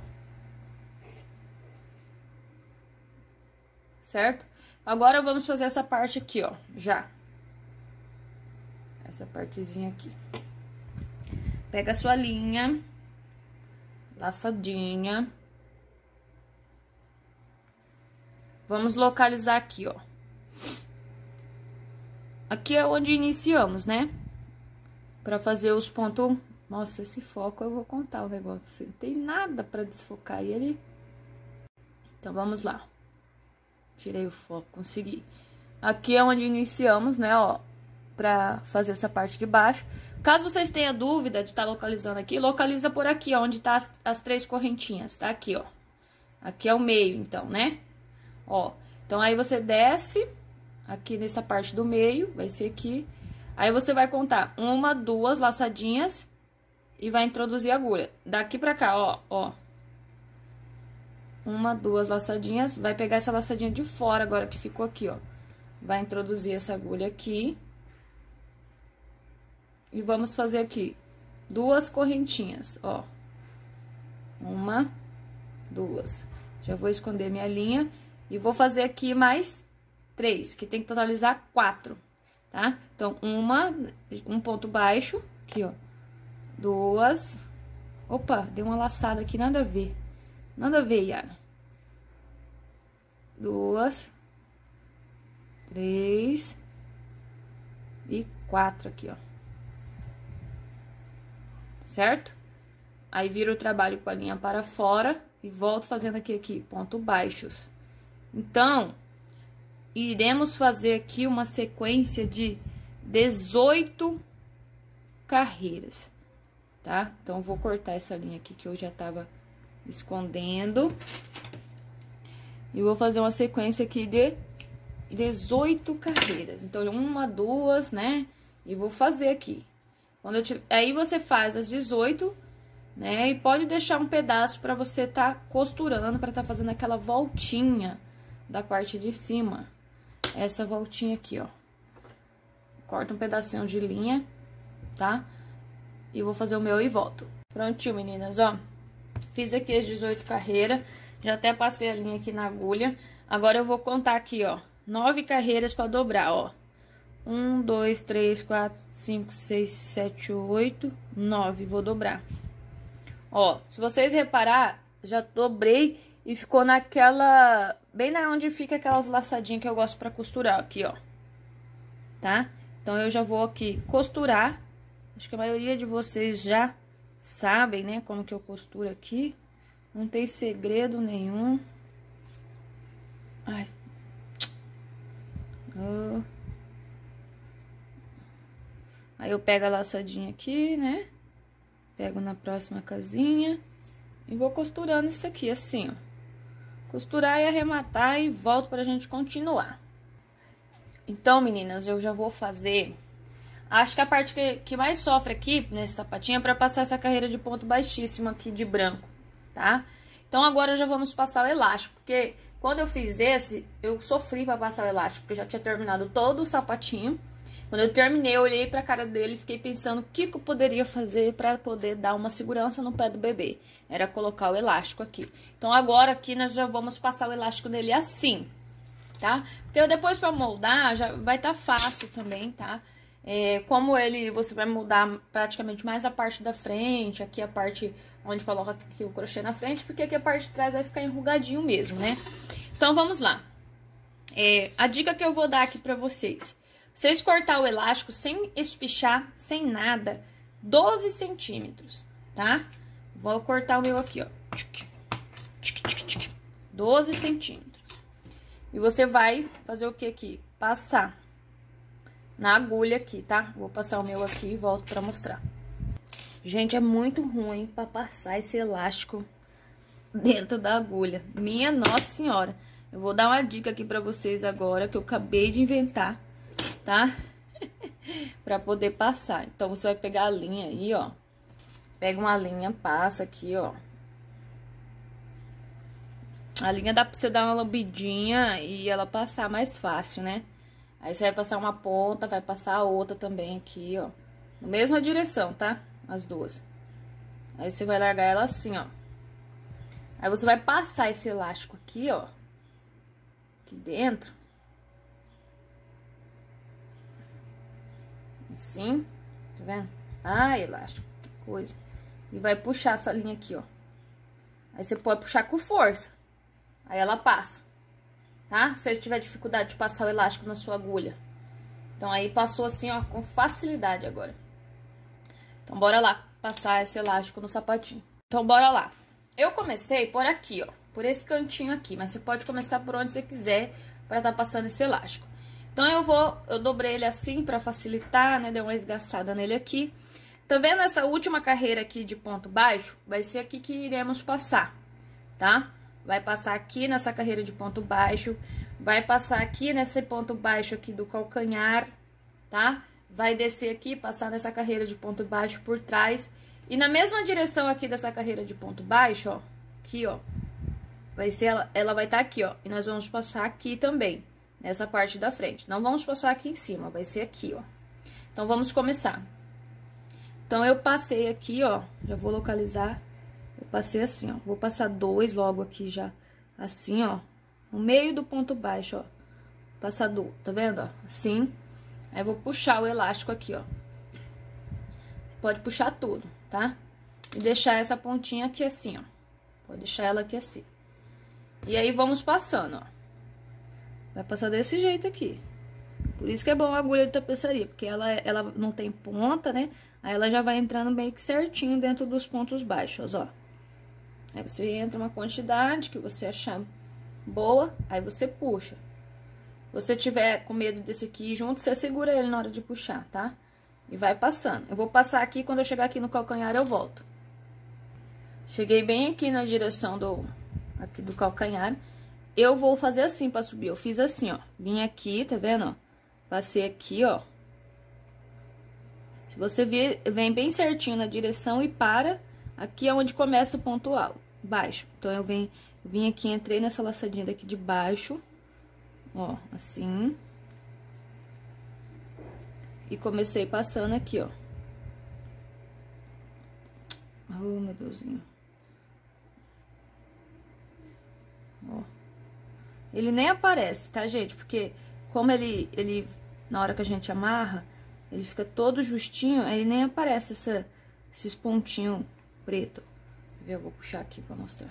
Certo? Agora, vamos fazer essa parte aqui, ó. Já. essa partezinha aqui. Pega a sua linha, laçadinha. Vamos localizar aqui, ó. Aqui é onde iniciamos, né? Pra fazer os pontos... Nossa, esse foco eu vou contar o negócio. Não tem nada pra desfocar ele. Então, vamos lá. Tirei o foco, consegui. Aqui é onde iniciamos, né, ó. Pra fazer essa parte de baixo. Caso vocês tenham dúvida de estar localizando aqui, localiza por aqui, ó, onde tá as 3 correntinhas. Tá aqui, ó. Aqui é o meio, então, né? Ó, então aí você desce aqui nessa parte do meio, vai ser aqui. Aí você vai contar 1, 2 laçadinhas e vai introduzir a agulha. Daqui pra cá, ó, ó. 1, 2 laçadinhas, vai pegar essa laçadinha de fora agora que ficou aqui, ó. Vai introduzir essa agulha aqui. E vamos fazer aqui 2 correntinhas, ó. 1, 2. Já vou esconder minha linha. E vou fazer aqui mais 3, que tem que totalizar 4, tá? Então, um ponto baixo, aqui, ó. 2. Opa, deu uma laçada aqui, nada a ver. Nada a ver, Yara. 2, 3 e 4 aqui, ó. Certo? Aí, vira o trabalho com a linha para fora e volto fazendo aqui, ponto baixos. Então, iremos fazer aqui uma sequência de 18 carreiras, tá? Então, eu vou cortar essa linha aqui que eu já tava escondendo. E vou fazer uma sequência aqui de 18 carreiras. Então, 1, 2, né? E vou fazer aqui. Aí, você faz as 18, né? E pode deixar um pedaço pra você tá costurando, pra tá fazendo aquela voltinha da parte de cima. Essa voltinha aqui, ó. Corta um pedacinho de linha, tá? E vou fazer o meu e volto. Prontinho, meninas, ó. Fiz aqui as 18 carreiras. Já até passei a linha aqui na agulha. Agora eu vou contar aqui, ó. 9 carreiras pra dobrar, ó. 1, 2, 3, 4, 5, 6, 7, 8, 9. Vou dobrar. Ó, se vocês reparar, já dobrei e ficou naquela... Bem na onde fica aquelas laçadinhas que eu gosto pra costurar, aqui, ó. Tá? Então, eu já vou aqui costurar. Acho que a maioria de vocês já sabem, né, como que eu costuro aqui. Não tem segredo nenhum. Ai. Aí, eu pego a laçadinha aqui, né? Pego na próxima casinha. E vou costurando isso aqui, assim, ó. Costurar e arrematar e volto pra gente continuar. Então, meninas, eu já vou fazer... Acho que a parte que mais sofre aqui, nesse sapatinho, é pra passar essa carreira de ponto baixíssimo aqui de branco, tá? Então, agora já vamos passar o elástico, porque quando eu fiz esse, eu sofri pra passar o elástico, porque eu já tinha terminado todo o sapatinho. Quando eu terminei, eu olhei pra cara dele e fiquei pensando o que eu poderia fazer pra poder dar uma segurança no pé do bebê. Era colocar o elástico aqui. Então, agora aqui nós já vamos passar o elástico nele assim, tá? Porque depois pra moldar já vai estar fácil também, tá? Como você vai moldar praticamente mais a parte da frente, aqui a parte onde coloca aqui o crochê na frente, porque aqui a parte de trás vai ficar enrugadinho mesmo, né? Então, vamos lá. A dica que eu vou dar aqui pra vocês. Vocês cortar o elástico sem espichar, sem nada, 12 centímetros, tá? Vou cortar o meu aqui, ó. 12 centímetros. E você vai fazer o que aqui? Passar na agulha aqui, tá? Vou passar o meu aqui e volto pra mostrar. Gente, é muito ruim pra passar esse elástico dentro da agulha. Minha Nossa Senhora. Eu vou dar uma dica aqui pra vocês agora, que eu acabei de inventar, tá? Pra poder passar. Então, você vai pegar a linha aí, ó. Pega uma linha, passa aqui, ó. A linha dá pra você dar uma lambidinha e ela passar mais fácil, né? Aí, você vai passar uma ponta, vai passar a outra também aqui, ó. Na mesma direção, tá? As duas. Aí, você vai largar ela assim, ó. Aí, você vai passar esse elástico aqui, ó. Aqui dentro. Assim, tá vendo? Ah, elástico, que coisa. E vai puxar essa linha aqui, ó. Aí você pode puxar com força. Aí ela passa, tá? Se você tiver dificuldade de passar o elástico na sua agulha. Então, aí passou assim, ó, com facilidade agora. Então, bora lá passar esse elástico no sapatinho. Então, bora lá. Eu comecei por aqui, ó, por esse cantinho aqui, mas você pode começar por onde você quiser pra tá passando esse elástico. Então, eu dobrei ele assim pra facilitar, né, dei uma esgaçada nele aqui. Tá vendo essa última carreira aqui de ponto baixo? Vai ser aqui que iremos passar, tá? Vai passar aqui nessa carreira de ponto baixo, vai passar aqui nesse ponto baixo aqui do calcanhar, tá? Vai descer aqui, passar nessa carreira de ponto baixo por trás. E na mesma direção aqui dessa carreira de ponto baixo, ó, aqui, ó, vai ser, ela vai estar aqui, ó. E nós vamos passar aqui também, nessa parte da frente. Não vamos passar aqui em cima, vai ser aqui, ó. Então, vamos começar. Então, eu passei aqui, ó, já vou localizar. Eu passei assim, ó. Vou passar 2 logo aqui já, assim, ó. No meio do ponto baixo, ó. Passar 2, tá vendo, ó? Assim. Aí, eu vou puxar o elástico aqui, ó. Você pode puxar tudo, tá? E deixar essa pontinha aqui assim, ó. Pode deixar ela aqui assim. E aí, vamos passando, ó. Vai passar desse jeito aqui. Por isso que é bom a agulha de tapeçaria, porque ela não tem ponta, né? Aí ela já vai entrando bem que certinho dentro dos pontos baixos, ó. Aí você entra uma quantidade que você achar boa, aí você puxa. Se você tiver com medo desse aqui junto, você segura ele na hora de puxar, tá? E vai passando. Eu vou passar aqui, quando eu chegar aqui no calcanhar eu volto. Cheguei bem aqui na direção aqui do calcanhar. Eu vou fazer assim pra subir. Eu fiz assim, ó. Vim aqui, tá vendo, ó? Passei aqui, ó. Se você vem bem certinho na direção e para, aqui é onde começa o ponto alto, baixo. Então, eu vim aqui, entrei nessa laçadinha daqui de baixo, ó, assim. E comecei passando aqui, ó. Oh, meu Deusinho. Ó. Ele nem aparece, tá, gente? Porque como ele na hora que a gente amarra, ele fica todo justinho, aí nem aparece esses pontinhos preto. Eu vou puxar aqui pra mostrar.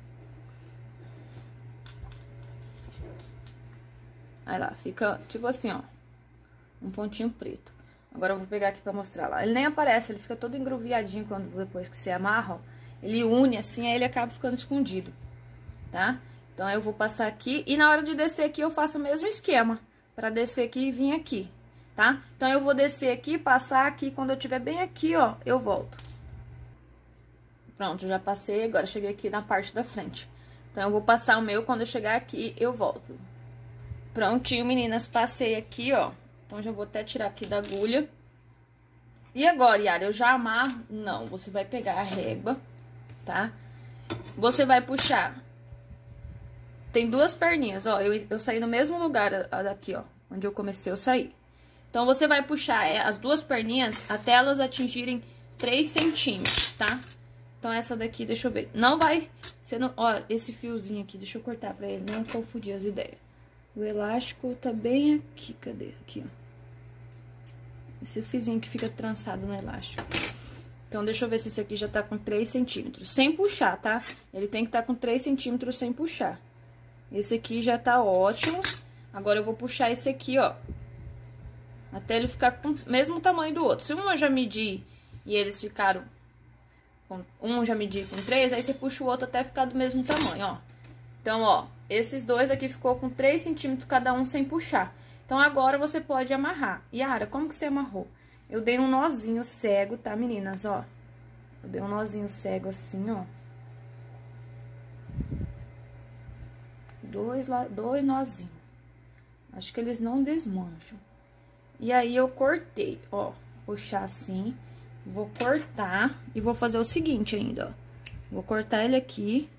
Aí lá, fica tipo assim, ó. Um pontinho preto. Agora eu vou pegar aqui pra mostrar lá. Ele nem aparece, ele fica todo engruviadinho depois que você amarra, ó. Ele une assim, aí ele acaba ficando escondido, tá? Então, eu vou passar aqui e na hora de descer aqui eu faço o mesmo esquema. Pra descer aqui e vir aqui, tá? Então, eu vou descer aqui, passar aqui. Quando eu tiver bem aqui, ó, eu volto. Pronto, já passei. Agora, cheguei aqui na parte da frente. Então, eu vou passar o meu. Quando eu chegar aqui, eu volto. Prontinho, meninas. Passei aqui, ó. Então, já vou até tirar aqui da agulha. E agora, Yara, eu já amarro? Não, você vai pegar a régua, tá? Você vai puxar. Tem 2 perninhas, ó. Eu saí no mesmo lugar daqui, ó. Onde eu comecei, eu saí. Então, você vai puxar as 2 perninhas até elas atingirem 3 centímetros, tá? Então, essa daqui, deixa eu ver. Não vai... Você não, ó, esse fiozinho aqui, deixa eu cortar pra ele não confundir as ideias. O elástico tá bem aqui, cadê? Aqui, ó. Esse fiozinho que fica trançado no elástico. Então, deixa eu ver se esse aqui já tá com 3 centímetros. Sem puxar, tá? Ele tem que tá com 3 centímetros sem puxar. Esse aqui já tá ótimo. Agora, eu vou puxar esse aqui, ó. Até ele ficar com o mesmo tamanho do outro. Se um eu já medi e eles ficaram... Um já medi com 3, aí você puxa o outro até ficar do mesmo tamanho, ó. Então, ó, esses 2 aqui ficou com 3 centímetros cada um sem puxar. Então, agora você pode amarrar. Yara, como que você amarrou? Eu dei um nozinho cego, tá, meninas, ó? Eu dei um nozinho cego assim, ó. 2 nozinhos. Acho que eles não desmancham. E aí, eu cortei, ó. Puxar assim. Vou cortar e vou fazer o seguinte ainda, ó. Vou cortar ele aqui.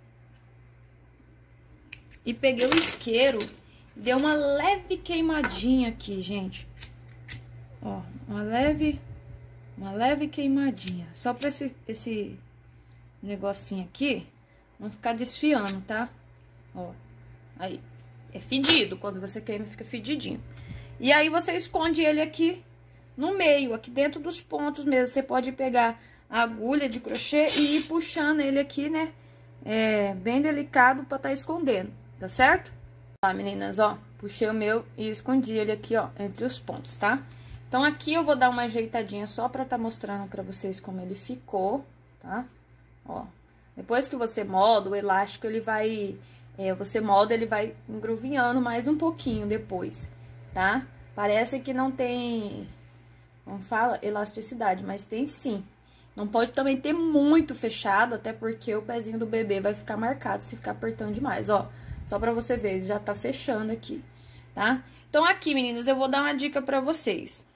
E peguei o isqueiro. Deu uma leve queimadinha aqui, gente. Ó, uma leve queimadinha. Só pra esse negocinho aqui não ficar desfiando, tá? Ó, aí. É fedido. Quando você queima, fica fedidinho. E aí, você esconde ele aqui no meio, aqui dentro dos pontos mesmo. Você pode pegar a agulha de crochê e ir puxando ele aqui, né? Bem delicado pra tá escondendo, tá certo? Tá, meninas, ó, puxei o meu e escondi ele aqui, ó, entre os pontos, tá? Então, aqui eu vou dar uma ajeitadinha só pra tá mostrando pra vocês como ele ficou, tá? Ó, depois que você molda, o elástico, ele vai... você molda, ele vai engruvinhando mais um pouquinho depois, tá? Parece que não tem, como fala, elasticidade, mas tem sim. Não pode também ter muito fechado, até porque o pezinho do bebê vai ficar marcado se ficar apertando demais, ó. Só pra você ver, ele já tá fechando aqui, tá? Então, aqui, meninas, eu vou dar uma dica pra vocês.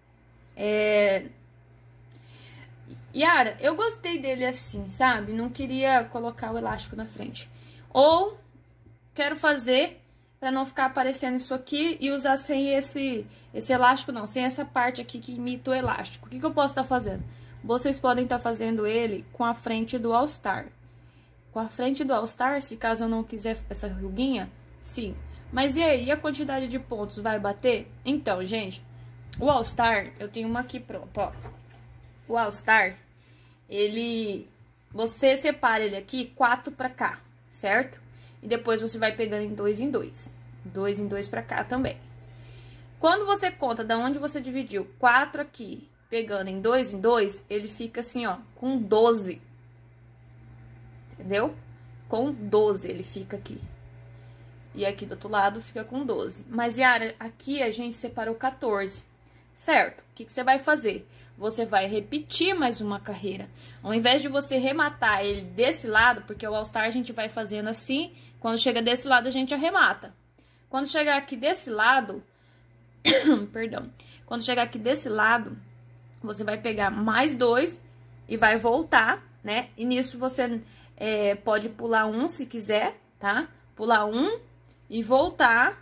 Yara, eu gostei dele assim, sabe? Não queria colocar o elástico na frente. Ou quero fazer pra não ficar aparecendo isso aqui e usar sem esse elástico, não. Sem essa parte aqui que imita o elástico. O que eu posso estar fazendo? Vocês podem estar fazendo ele com a frente do All Star. Com a frente do All Star, se caso eu não quiser essa ruguinha, sim. Mas e aí, a quantidade de pontos vai bater? Então, gente, o All Star, eu tenho uma aqui pronta, ó. O All Star, você separa ele aqui 4 pra cá, certo? E depois você vai pegando em 2 em 2. 2 em 2 pra cá também. Quando você conta da onde você dividiu 4 aqui, pegando em 2 em 2, ele fica assim, ó, com 12. Entendeu? Com 12 ele fica aqui. E aqui do outro lado fica com 12. Mas, Yara, aqui a gente separou 14. Certo? O que você vai fazer? Você vai repetir mais uma carreira. Ao invés de você rematar ele desse lado, porque o All Star a gente vai fazendo assim, quando chega desse lado a gente arremata. Quando chegar aqui desse lado, perdão, quando chegar aqui desse lado, você vai pegar mais 2 e vai voltar, né? E nisso você pode pular um se quiser, tá? Pular um e voltar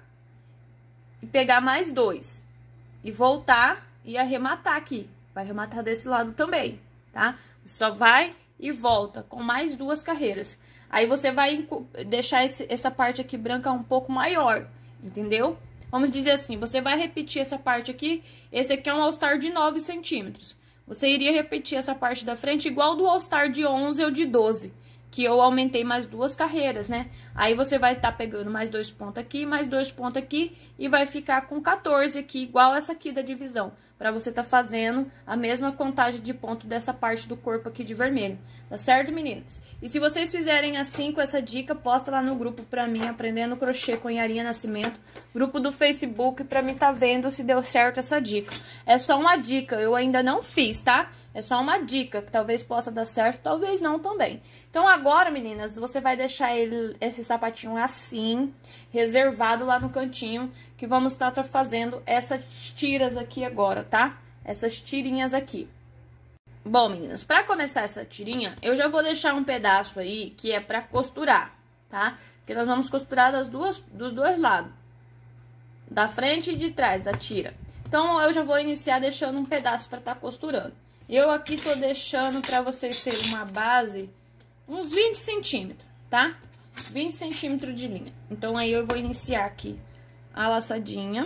e pegar mais 2. E voltar e arrematar aqui. Vai arrematar desse lado também, tá? Você só vai e volta com mais 2 carreiras. Aí você vai deixar essa parte aqui branca um pouco maior, entendeu? Vamos dizer assim, você vai repetir essa parte aqui. Esse aqui é um All Star de 9 centímetros. Você iria repetir essa parte da frente igual do All Star de 11 ou de 12. Que eu aumentei mais 2 carreiras, né? Aí você vai estar pegando mais 2 pontos aqui, mais 2 pontos aqui, e vai ficar com 14 aqui, igual essa aqui da divisão. Pra você tá fazendo a mesma contagem de ponto dessa parte do corpo aqui de vermelho. Tá certo, meninas? E se vocês fizerem assim com essa dica, posta lá no grupo pra mim, Aprendendo Crochê com Yarinha Nascimento. Grupo do Facebook, pra mim tá vendo se deu certo essa dica. É só uma dica, eu ainda não fiz, tá? É só uma dica, que talvez possa dar certo, talvez não também. Então, agora, meninas, você vai deixar esse sapatinho assim, reservado lá no cantinho, que vamos estar fazendo essas tiras aqui agora, tá? Essas tirinhas aqui. Bom, meninas, pra começar essa tirinha, eu já vou deixar um pedaço aí que é pra costurar, tá? Porque nós vamos costurar dos dois lados, da frente e de trás da tira. Então, eu já vou iniciar deixando um pedaço pra estar costurando. Eu aqui tô deixando pra vocês terem uma base, uns 20 centímetros, tá? 20 centímetros de linha. Então, aí eu vou iniciar aqui a laçadinha.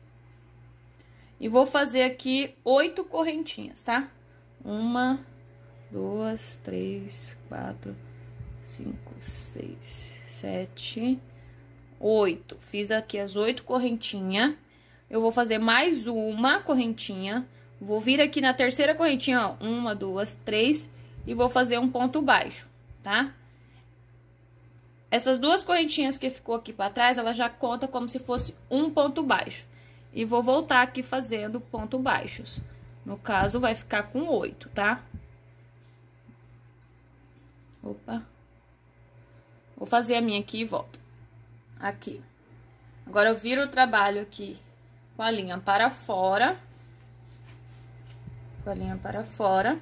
E vou fazer aqui 8 correntinhas, tá? 1, 2, 3, 4, 5, 6, 7, 8. Fiz aqui as 8 correntinhas. Eu vou fazer mais uma correntinha. Vou vir aqui na terceira correntinha, ó, 1, 2, 3, e vou fazer um ponto baixo, tá? Essas 2 correntinhas que ficou aqui pra trás, ela já conta como se fosse um ponto baixo. E vou voltar aqui fazendo ponto baixos. No caso, vai ficar com 8, tá? Opa. Vou fazer a minha aqui e volto. Aqui. Agora, eu viro o trabalho aqui com a linha para fora. Com a linha para fora.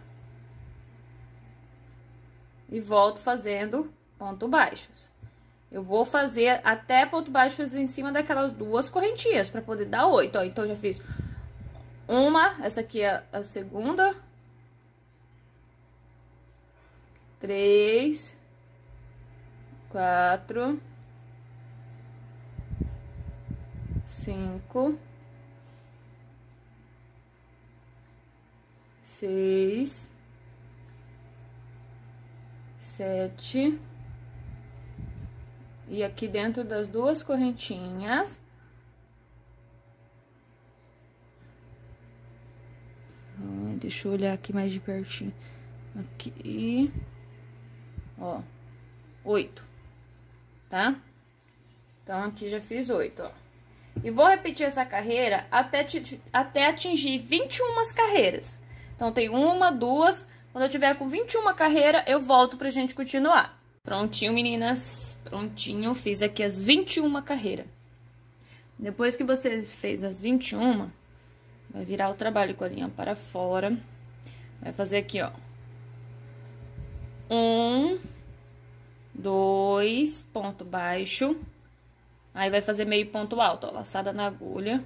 E volto fazendo ponto baixos. Eu vou fazer até ponto baixos em cima daquelas 2 correntinhas, pra poder dar 8, ó. Então, eu já fiz uma, essa aqui é a segunda. 3, 4, 5, 6, 7. E aqui dentro das duas correntinhas, deixa eu olhar aqui mais de pertinho. Aqui, ó, 8, tá? Então, aqui já fiz 8, ó. E vou repetir essa carreira até atingir 21 carreiras. Então, tem 1, 2, quando eu tiver com 21 carreiras, eu volto pra gente continuar. Prontinho, meninas, prontinho, fiz aqui as 21 carreiras. Depois que você fez as 21, vai virar o trabalho com a linha para fora. Vai fazer aqui, ó. 1, 2, ponto baixo. Aí, vai fazer meio ponto alto, ó, laçada na agulha.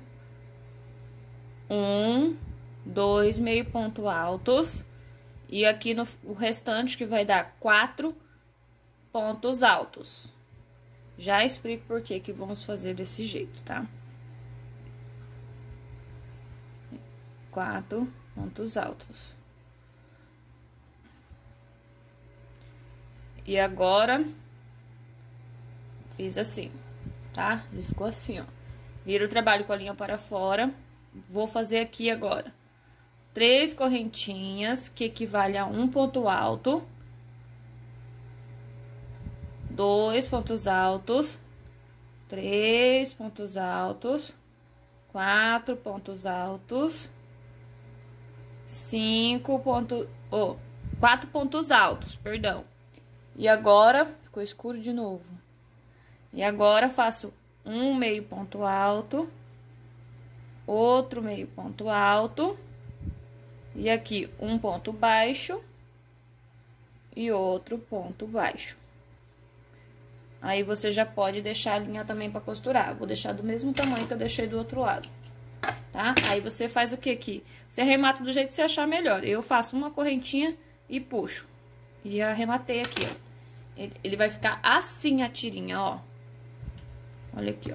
1, 2, meio ponto altos. E aqui o restante que vai dar 4 pontos altos. Já explico por que vamos fazer desse jeito, tá? 4 pontos altos. E agora, fiz assim, tá? Ele ficou assim, ó. Vira o trabalho com a linha para fora. Vou fazer aqui agora 3 correntinhas, que equivale a 1 ponto alto. 2 pontos altos, 3 pontos altos, 4 pontos altos, 4 pontos altos, perdão. E agora, ficou escuro de novo. E agora, faço um meio ponto alto, outro meio ponto alto, e aqui um ponto baixo e outro ponto baixo. Aí, você já pode deixar a linha também pra costurar. Vou deixar do mesmo tamanho que eu deixei do outro lado, tá? Aí, você faz o que aqui? Você arremata do jeito que você achar melhor. Eu faço uma correntinha e puxo. E arrematei aqui, ó. Ele vai ficar assim a tirinha, ó. Olha aqui, ó.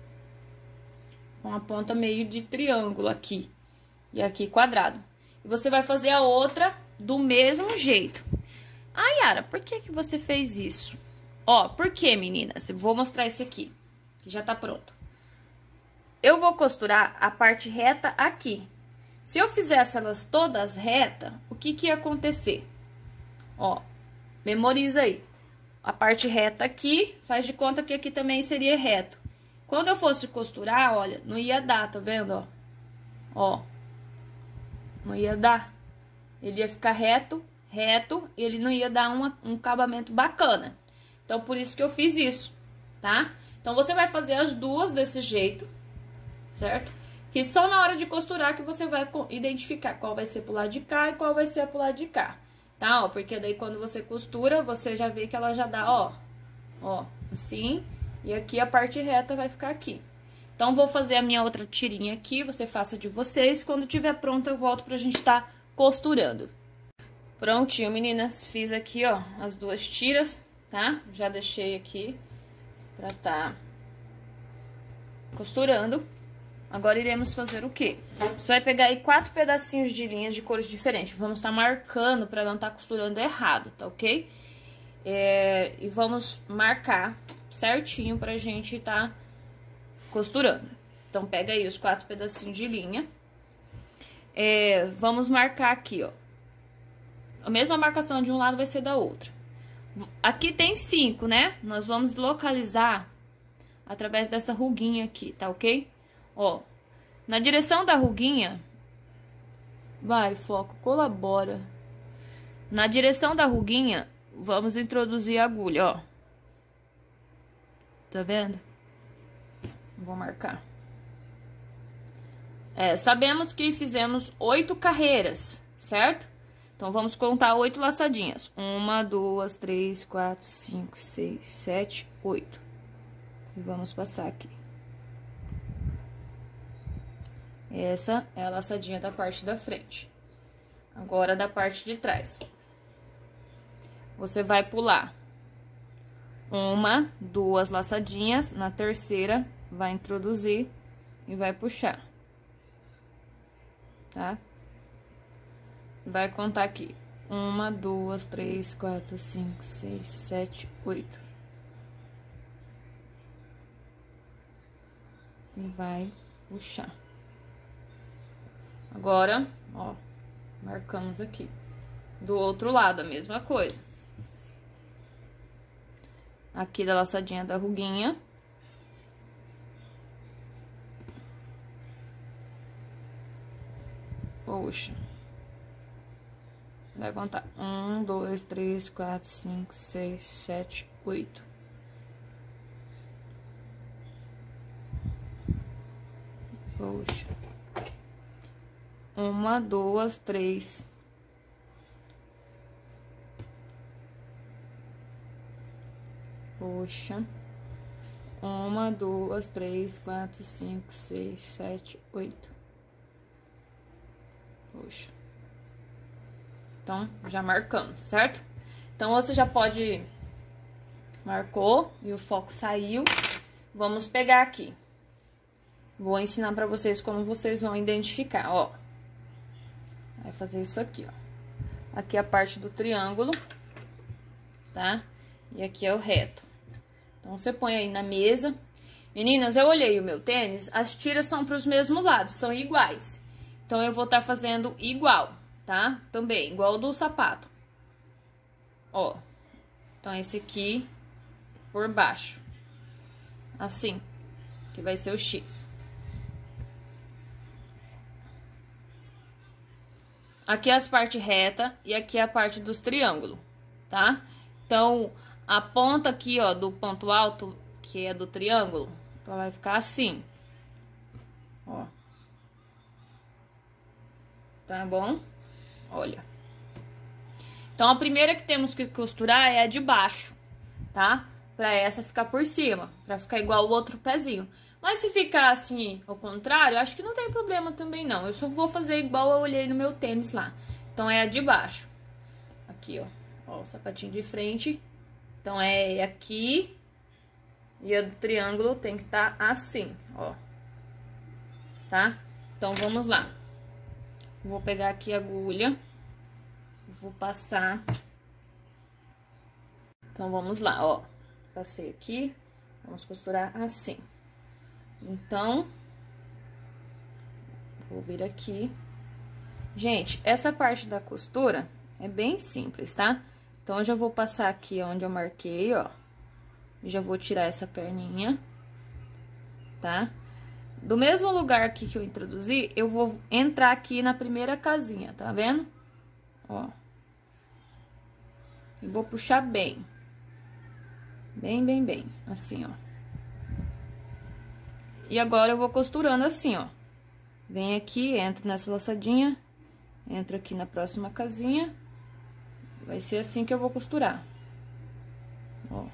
Com a ponta meio de triângulo aqui. E aqui quadrado. E você vai fazer a outra do mesmo jeito. Ah, Yara, por que você fez isso? Ó, por quê, meninas? Eu vou mostrar esse aqui, que já tá pronto. Eu vou costurar a parte reta aqui. Se eu fizesse elas todas retas, o que ia acontecer? Ó, memoriza aí. A parte reta aqui, faz de conta que aqui também seria reto. Quando eu fosse costurar, olha, não ia dar, tá vendo, ó? Ó, não ia dar. Ele ia ficar reto, e ele não ia dar um acabamento bacana. Então, por isso que eu fiz isso, tá? Então, você vai fazer as duas desse jeito, certo? Que só na hora de costurar que você vai identificar qual vai ser pro lado de cá e qual vai ser pro lado de cá, tá? Ó, porque daí quando você costura, você já vê que ela já dá, ó, assim, e aqui a parte reta vai ficar aqui. Então, vou fazer a minha outra tirinha aqui, você faça de vocês. Quando tiver pronta, eu volto pra gente tá costurando. Prontinho, meninas, fiz aqui, ó, as duas tiras, tá? Já deixei aqui pra tá costurando. Agora, iremos fazer o quê? Você vai pegar aí 4 pedacinhos de linhas de cores diferentes. Vamos estar marcando pra não estar costurando errado, tá ok? E vamos marcar certinho pra gente tá costurando. Então, pega aí os 4 pedacinhos de linha. Vamos marcar aqui, ó. A mesma marcação de um lado vai ser da outra. Aqui tem 5, né? Nós vamos localizar através dessa ruguinha aqui, tá ok? Ó, na direção da ruguinha... Vai, foco, colabora. Na direção da ruguinha, vamos introduzir a agulha, ó. Tá vendo? Vou marcar. Sabemos que fizemos 8 carreiras, certo? Então, vamos contar 8 laçadinhas. 1, 2, 3, 4, 5, 6, 7, 8. E vamos passar aqui. Essa é a laçadinha da parte da frente. Agora, da parte de trás. Você vai pular 1, 2 laçadinhas. Na terceira, vai introduzir e vai puxar. Tá? Vai contar aqui. 1, 2, 3, 4, 5, 6, 7, 8. E vai puxar. Agora, ó, marcamos aqui. Do outro lado, a mesma coisa. Aqui da laçadinha da ruguinha. Puxa. Vai contar 1, 2, 3, 4, 5, 6, 7, 8. Puxa. 1, 2, 3. Puxa. 1, 2, 3, 4, 5, 6, 7, 8. Puxa. Então, já marcamos, certo? Então, você já pode... Marcou e o foco saiu. Vamos pegar aqui. Vou ensinar pra vocês como vocês vão identificar, ó. Vai fazer isso aqui, ó. Aqui é a parte do triângulo, tá? E aqui é o reto. Então, você põe aí na mesa. Meninas, eu olhei o meu tênis, as tiras são pros mesmos lados, são iguais. Então, eu vou estar fazendo igual, tá? Também, igual do sapato. Ó. Então, esse aqui por baixo. Assim, que vai ser o X. Aqui é as partes reta e aqui é a parte dos triângulos, tá? Então, a ponta aqui, ó, do ponto alto, que é do triângulo, então vai ficar assim. Ó. Tá bom? Olha. Então, a primeira que temos que costurar é a de baixo, tá? Pra essa ficar por cima, pra ficar igual o outro pezinho. Mas se ficar assim, ao contrário, acho que não tem problema também não. Eu só vou fazer igual eu olhei no meu tênis lá. Então, é a de baixo. Aqui, ó. Ó, o sapatinho de frente. Então, é aqui. E a do triângulo tem que estar assim, ó. Tá? Então, vamos lá. Vou pegar aqui a agulha. Vou passar. Então, vamos lá, ó. Passei aqui. Vamos costurar assim. Então, vou vir aqui. Gente, essa parte da costura é bem simples, tá? Então, eu já vou passar aqui onde eu marquei, ó. Já vou tirar essa perninha, tá? Do mesmo lugar aqui que eu introduzi, eu vou entrar aqui na primeira casinha, tá vendo? Ó. E vou puxar bem. Bem, bem, bem. Assim, ó. E agora, eu vou costurando assim, ó. Vem aqui, entra nessa laçadinha. Entra aqui na próxima casinha. Vai ser assim que eu vou costurar. Ó.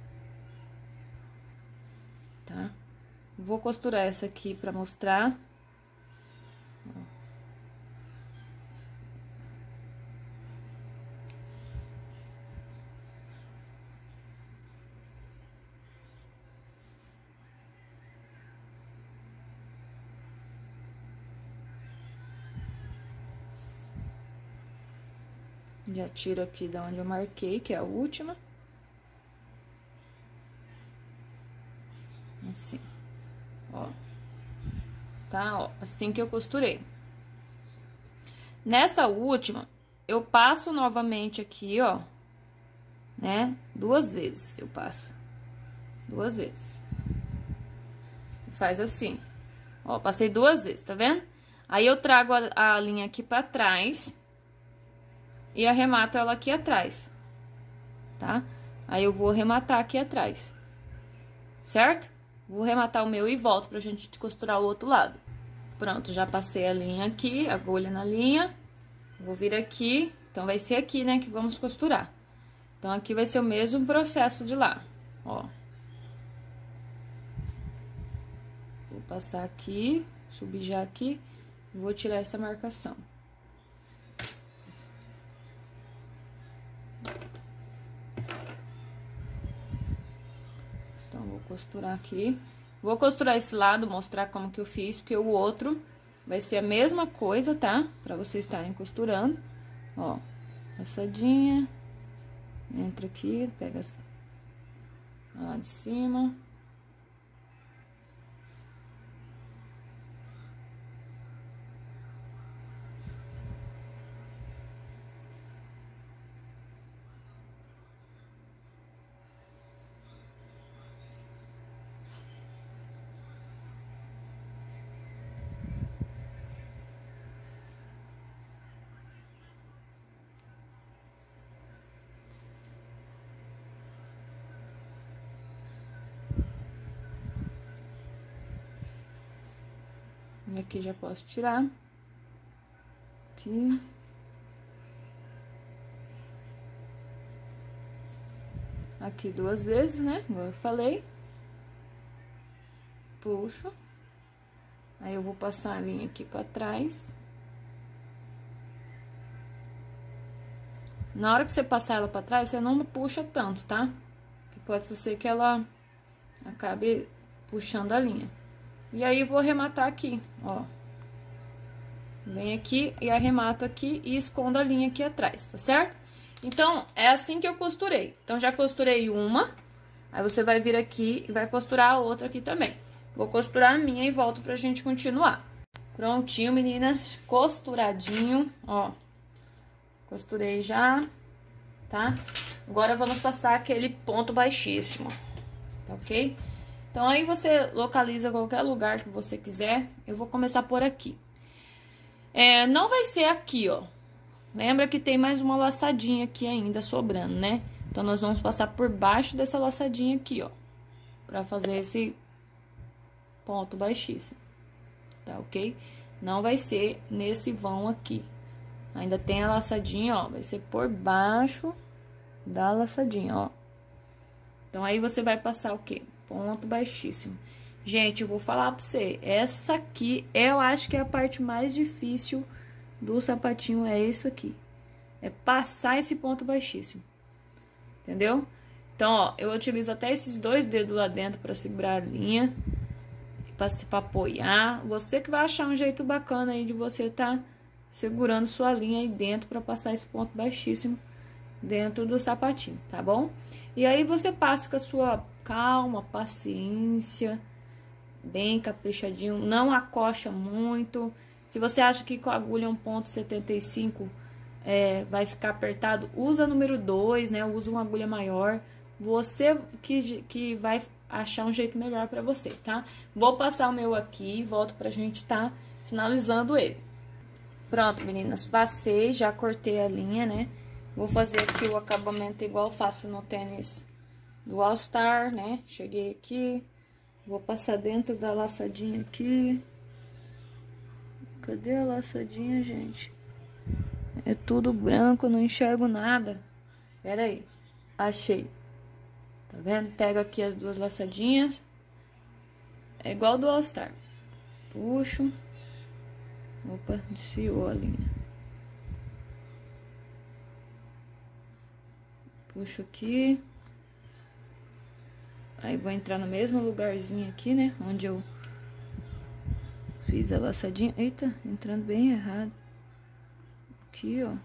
Tá? Vou costurar essa aqui pra mostrar. Ó. Já tiro aqui da onde eu marquei, que é a última. Assim. Ó. Tá? Ó, assim que eu costurei. Nessa última, eu passo novamente aqui, ó. Né? 2 vezes eu passo. 2 vezes. Faz assim. Ó, passei 2 vezes, tá vendo? Aí, eu trago a linha aqui pra trás. E arremato ela aqui atrás, tá? Aí, eu vou arrematar aqui atrás, certo? Vou arrematar o meu e volto pra gente costurar o outro lado. Pronto, já passei a linha aqui, a agulha na linha. Vou vir aqui, então vai ser aqui, né, que vamos costurar. Então, aqui vai ser o mesmo processo de lá, ó. Vou passar aqui, subir já aqui, e vou tirar essa marcação. Vou costurar aqui. Vou costurar esse lado, mostrar como que eu fiz, porque o outro vai ser a mesma coisa, tá? Pra vocês estarem costurando. Ó, passadinha. Entra aqui, pega lá de cima. Aqui já posso tirar. Aqui. Aqui 2 vezes, né? Como eu falei. Puxo. Aí eu vou passar a linha aqui pra trás. Na hora que você passar ela pra trás, você não puxa tanto, tá? Porque pode ser que ela acabe puxando a linha. E aí, eu vou arrematar aqui, ó. Vem aqui e arremato aqui e escondo a linha aqui atrás, tá certo? Então, é assim que eu costurei. Então, já costurei uma, aí você vai vir aqui e vai costurar a outra aqui também. Vou costurar a minha e volto pra gente continuar. Prontinho, meninas, costuradinho, ó. Costurei já, tá? Agora, vamos passar aquele ponto baixíssimo, tá ok? Então, aí você localiza qualquer lugar que você quiser. Eu vou começar por aqui. Não vai ser aqui, ó. Lembra que tem mais uma laçadinha aqui ainda sobrando, né? Então, nós vamos passar por baixo dessa laçadinha aqui, ó. Pra fazer esse ponto baixíssimo. Tá ok? Não vai ser nesse vão aqui. Ainda tem a laçadinha, ó. Vai ser por baixo da laçadinha, ó. Então, aí você vai passar o quê? Ponto baixíssimo. Gente, eu vou falar pra você, essa aqui, eu acho que é a parte mais difícil do sapatinho, é isso aqui. É passar esse ponto baixíssimo. Entendeu? Então, ó, eu utilizo até esses 2 dedos lá dentro pra segurar a linha. Pra apoiar. Você que vai achar um jeito bacana aí de você tá segurando sua linha aí dentro pra passar esse ponto baixíssimo dentro do sapatinho, tá bom? E aí, você passa com a sua calma, paciência, bem caprichadinho, não acocha muito. Se você acha que com a agulha 1,75 vai ficar apertado, usa número 2, né? Usa uma agulha maior. Você que vai achar um jeito melhor pra você, tá? Vou passar o meu aqui e volto pra gente tá finalizando ele. Pronto, meninas, passei, já cortei a linha, né? Vou fazer aqui o acabamento igual faço no tênis do All Star, né? Cheguei aqui, vou passar dentro da laçadinha aqui. Cadê a laçadinha, gente? É tudo branco, eu não enxergo nada. Pera aí, achei. Tá vendo? Pego aqui as 2 laçadinhas. É igual do All Star. Puxo. Opa, desfiou a linha. Puxo aqui. Aí, vou entrar no mesmo lugarzinho aqui, né? Onde eu fiz a laçadinha. Eita, entrando bem errado. Aqui, ó.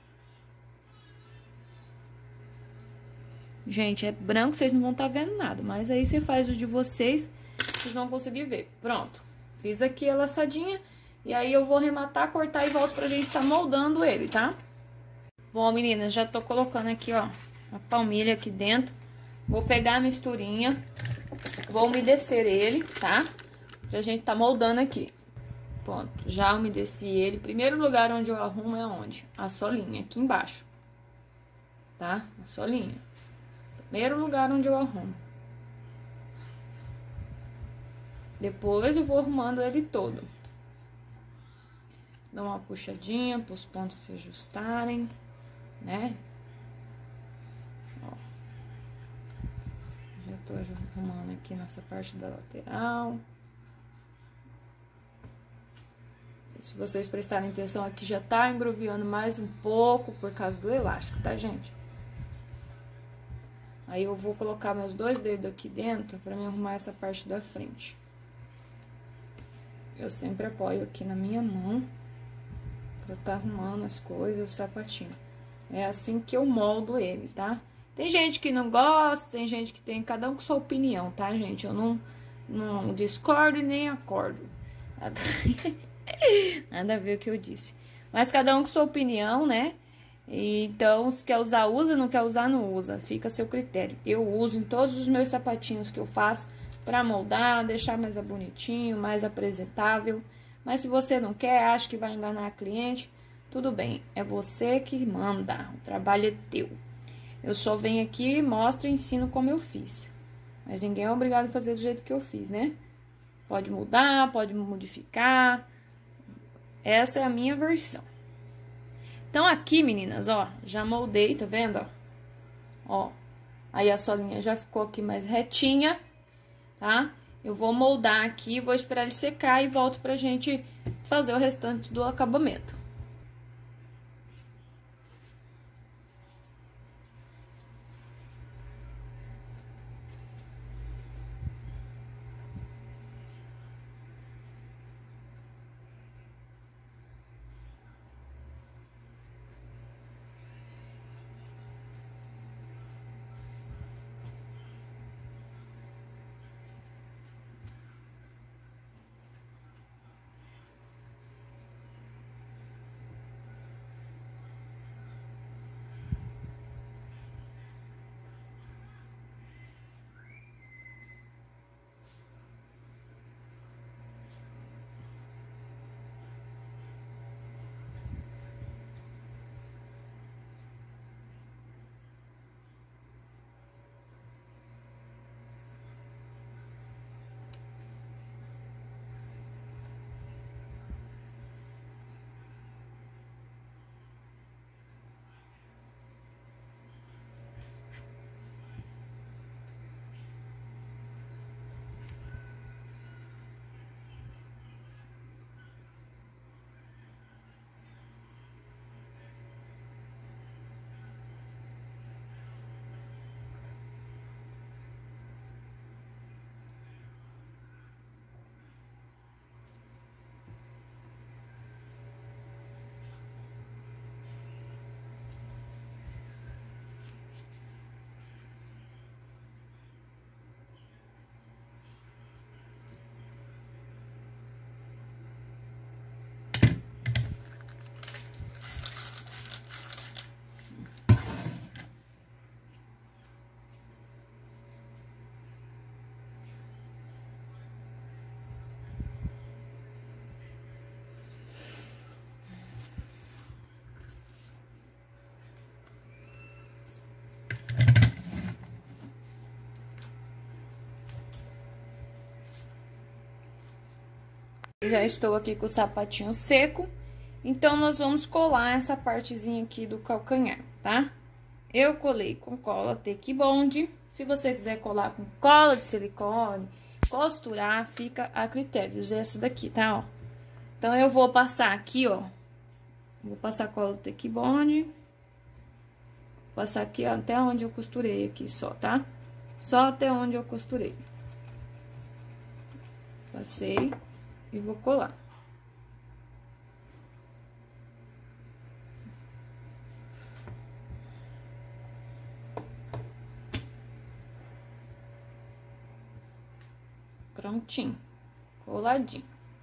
Gente, é branco, vocês não vão estar vendo nada. Mas aí, você faz o de vocês, vocês vão conseguir ver. Pronto. Fiz aqui a laçadinha. E aí, eu vou arrematar, cortar e volto pra gente tá moldando ele, tá? Bom, meninas, já tô colocando aqui, ó, a palmilha aqui dentro. Vou pegar a misturinha, vou umedecer ele, tá? Pra gente tá moldando aqui. Pronto, já umedeci ele. Primeiro lugar onde eu arrumo é onde? A solinha, aqui embaixo. Tá? A solinha. Primeiro lugar onde eu arrumo. Depois eu vou arrumando ele todo. Dá uma puxadinha para os pontos se ajustarem, né? Ó. Já tô arrumando aqui nessa parte da lateral. E se vocês prestarem atenção aqui, já tá engroviando mais um pouco por causa do elástico, tá, gente? Aí eu vou colocar meus 2 dedos aqui dentro para me arrumar essa parte da frente. Eu sempre apoio aqui na minha mão, Pra tá arrumando as coisas, o sapatinho. É assim que eu moldo ele, tá? Tem gente que não gosta, tem gente que tem... Cada um com sua opinião, tá, gente? Eu não discordo e nem acordo. Nada a ver o que eu disse. Mas cada um com sua opinião, né? Então, se quer usar, usa. Não quer usar, não usa. Fica a seu critério. Eu uso em todos os meus sapatinhos que eu faço pra moldar, deixar mais bonitinho, mais apresentável. Mas se você não quer, acha que vai enganar a cliente, tudo bem. É você que manda. O trabalho é teu. Eu só venho aqui, mostro e ensino como eu fiz. Mas ninguém é obrigado a fazer do jeito que eu fiz, né? Pode mudar, pode modificar. Essa é a minha versão. Então, aqui, meninas, ó, já moldei, tá vendo, ó? Aí a solinha já ficou aqui mais retinha, tá? Eu vou moldar aqui, vou esperar ele secar e volto pra gente fazer o restante do acabamento. Já estou aqui com o sapatinho seco, então nós vamos colar essa partezinha aqui do calcanhar, tá? Eu colei com cola Take Bond. Se você quiser colar com cola de silicone, costurar, fica a critério. Usei essa daqui, tá, ó? Então, eu vou passar aqui, ó. Vou passar cola Take Bond. Passar aqui, ó, até onde eu costurei aqui só, tá? Só até onde eu costurei. Passei e vou colar. Prontinho, coladinho.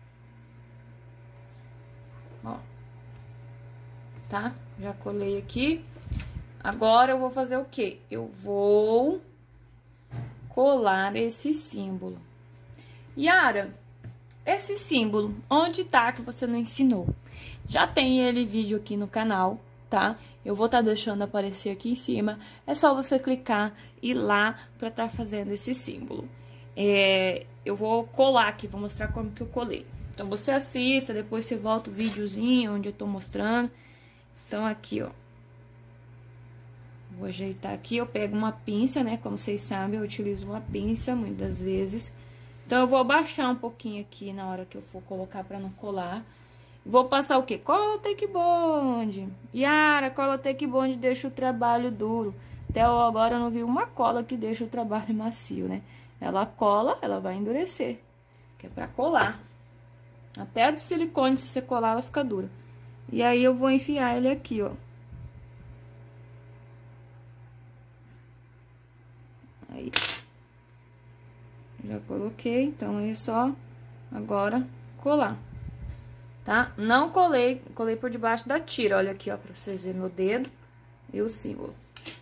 Ó, tá? Já colei aqui. Agora, eu vou fazer o quê? Eu vou colar esse símbolo. Yara, esse símbolo, onde tá que você não ensinou? Já tem ele vídeo aqui no canal, tá? Eu vou estar deixando aparecer aqui em cima. É só você clicar e ir lá pra estar fazendo esse símbolo. Eu vou colar aqui, vou mostrar como que eu colei. Então, você assista, depois você volta o videozinho onde eu tô mostrando. Então, aqui, ó. Vou ajeitar aqui, eu pego uma pinça, né? Como vocês sabem, eu utilizo uma pinça muitas vezes. Então, eu vou abaixar um pouquinho aqui na hora que eu for colocar pra não colar. Vou passar o quê? Cola Take Bond. Yara, cola Take Bond deixa o trabalho duro. Até agora eu não vi uma cola que deixa o trabalho macio, né? Ela cola, ela vai endurecer. Que é pra colar. Até a de silicone, se você colar, ela fica dura. E aí eu vou enfiar ele aqui, ó. Aí. Já coloquei, então é só agora colar, tá? Não colei, colei por debaixo da tira, olha aqui, ó, pra vocês verem meu dedo e o símbolo.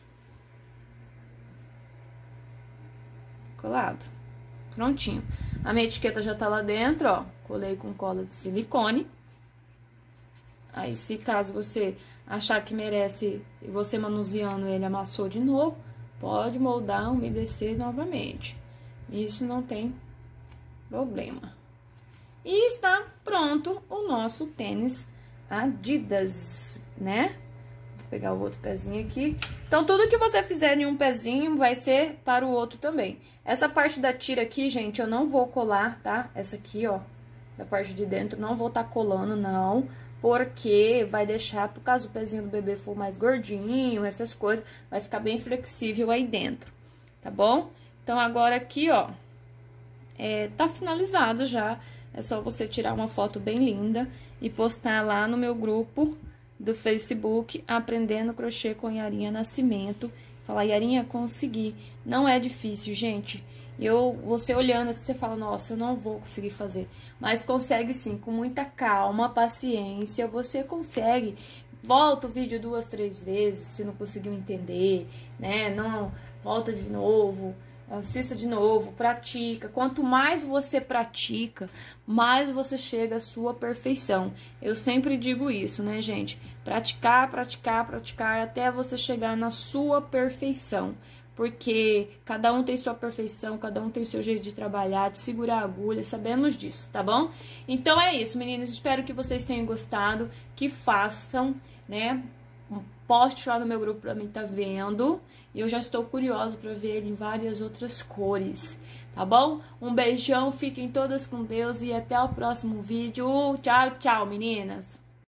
Colado. Prontinho. A minha etiqueta já tá lá dentro, ó, colei com cola de silicone. Aí, se caso você achar que merece, e você manuseando ele amassou de novo, pode moldar, umedecer novamente. Isso não tem problema. E está pronto o nosso tênis Adidas, né? Vou pegar o outro pezinho aqui. Então, tudo que você fizer em um pezinho vai ser para o outro também. Essa parte da tira aqui, gente, eu não vou colar, tá? Essa aqui, ó, da parte de dentro, não vou tá colando, não. Porque vai deixar, por caso o pezinho do bebê for mais gordinho, essas coisas, vai ficar bem flexível aí dentro, tá bom? Então, agora aqui, ó, tá finalizado já. É só você tirar uma foto bem linda e postar lá no meu grupo do Facebook, Aprendendo Crochê com Yarinha Nascimento. Falar, Yarinha, consegui. Não é difícil, gente. Você olhando assim, você fala, nossa, eu não vou conseguir fazer. Mas consegue sim, com muita calma, paciência, você consegue. Volta o vídeo 2, 3 vezes, se não conseguiu entender, né? Não, volta de novo, assista de novo, pratica. Quanto mais você pratica, mais você chega à sua perfeição. Eu sempre digo isso, né, gente? Praticar, praticar, praticar, até você chegar na sua perfeição. Porque cada um tem sua perfeição, cada um tem o seu jeito de trabalhar, de segurar a agulha, sabemos disso, tá bom? Então é isso, meninas, espero que vocês tenham gostado, que façam, né? Poste lá no meu grupo pra mim tá vendo, e eu já estou curiosa pra ver ele em várias outras cores, tá bom? Um beijão, fiquem todas com Deus e até o próximo vídeo. Tchau, tchau, meninas!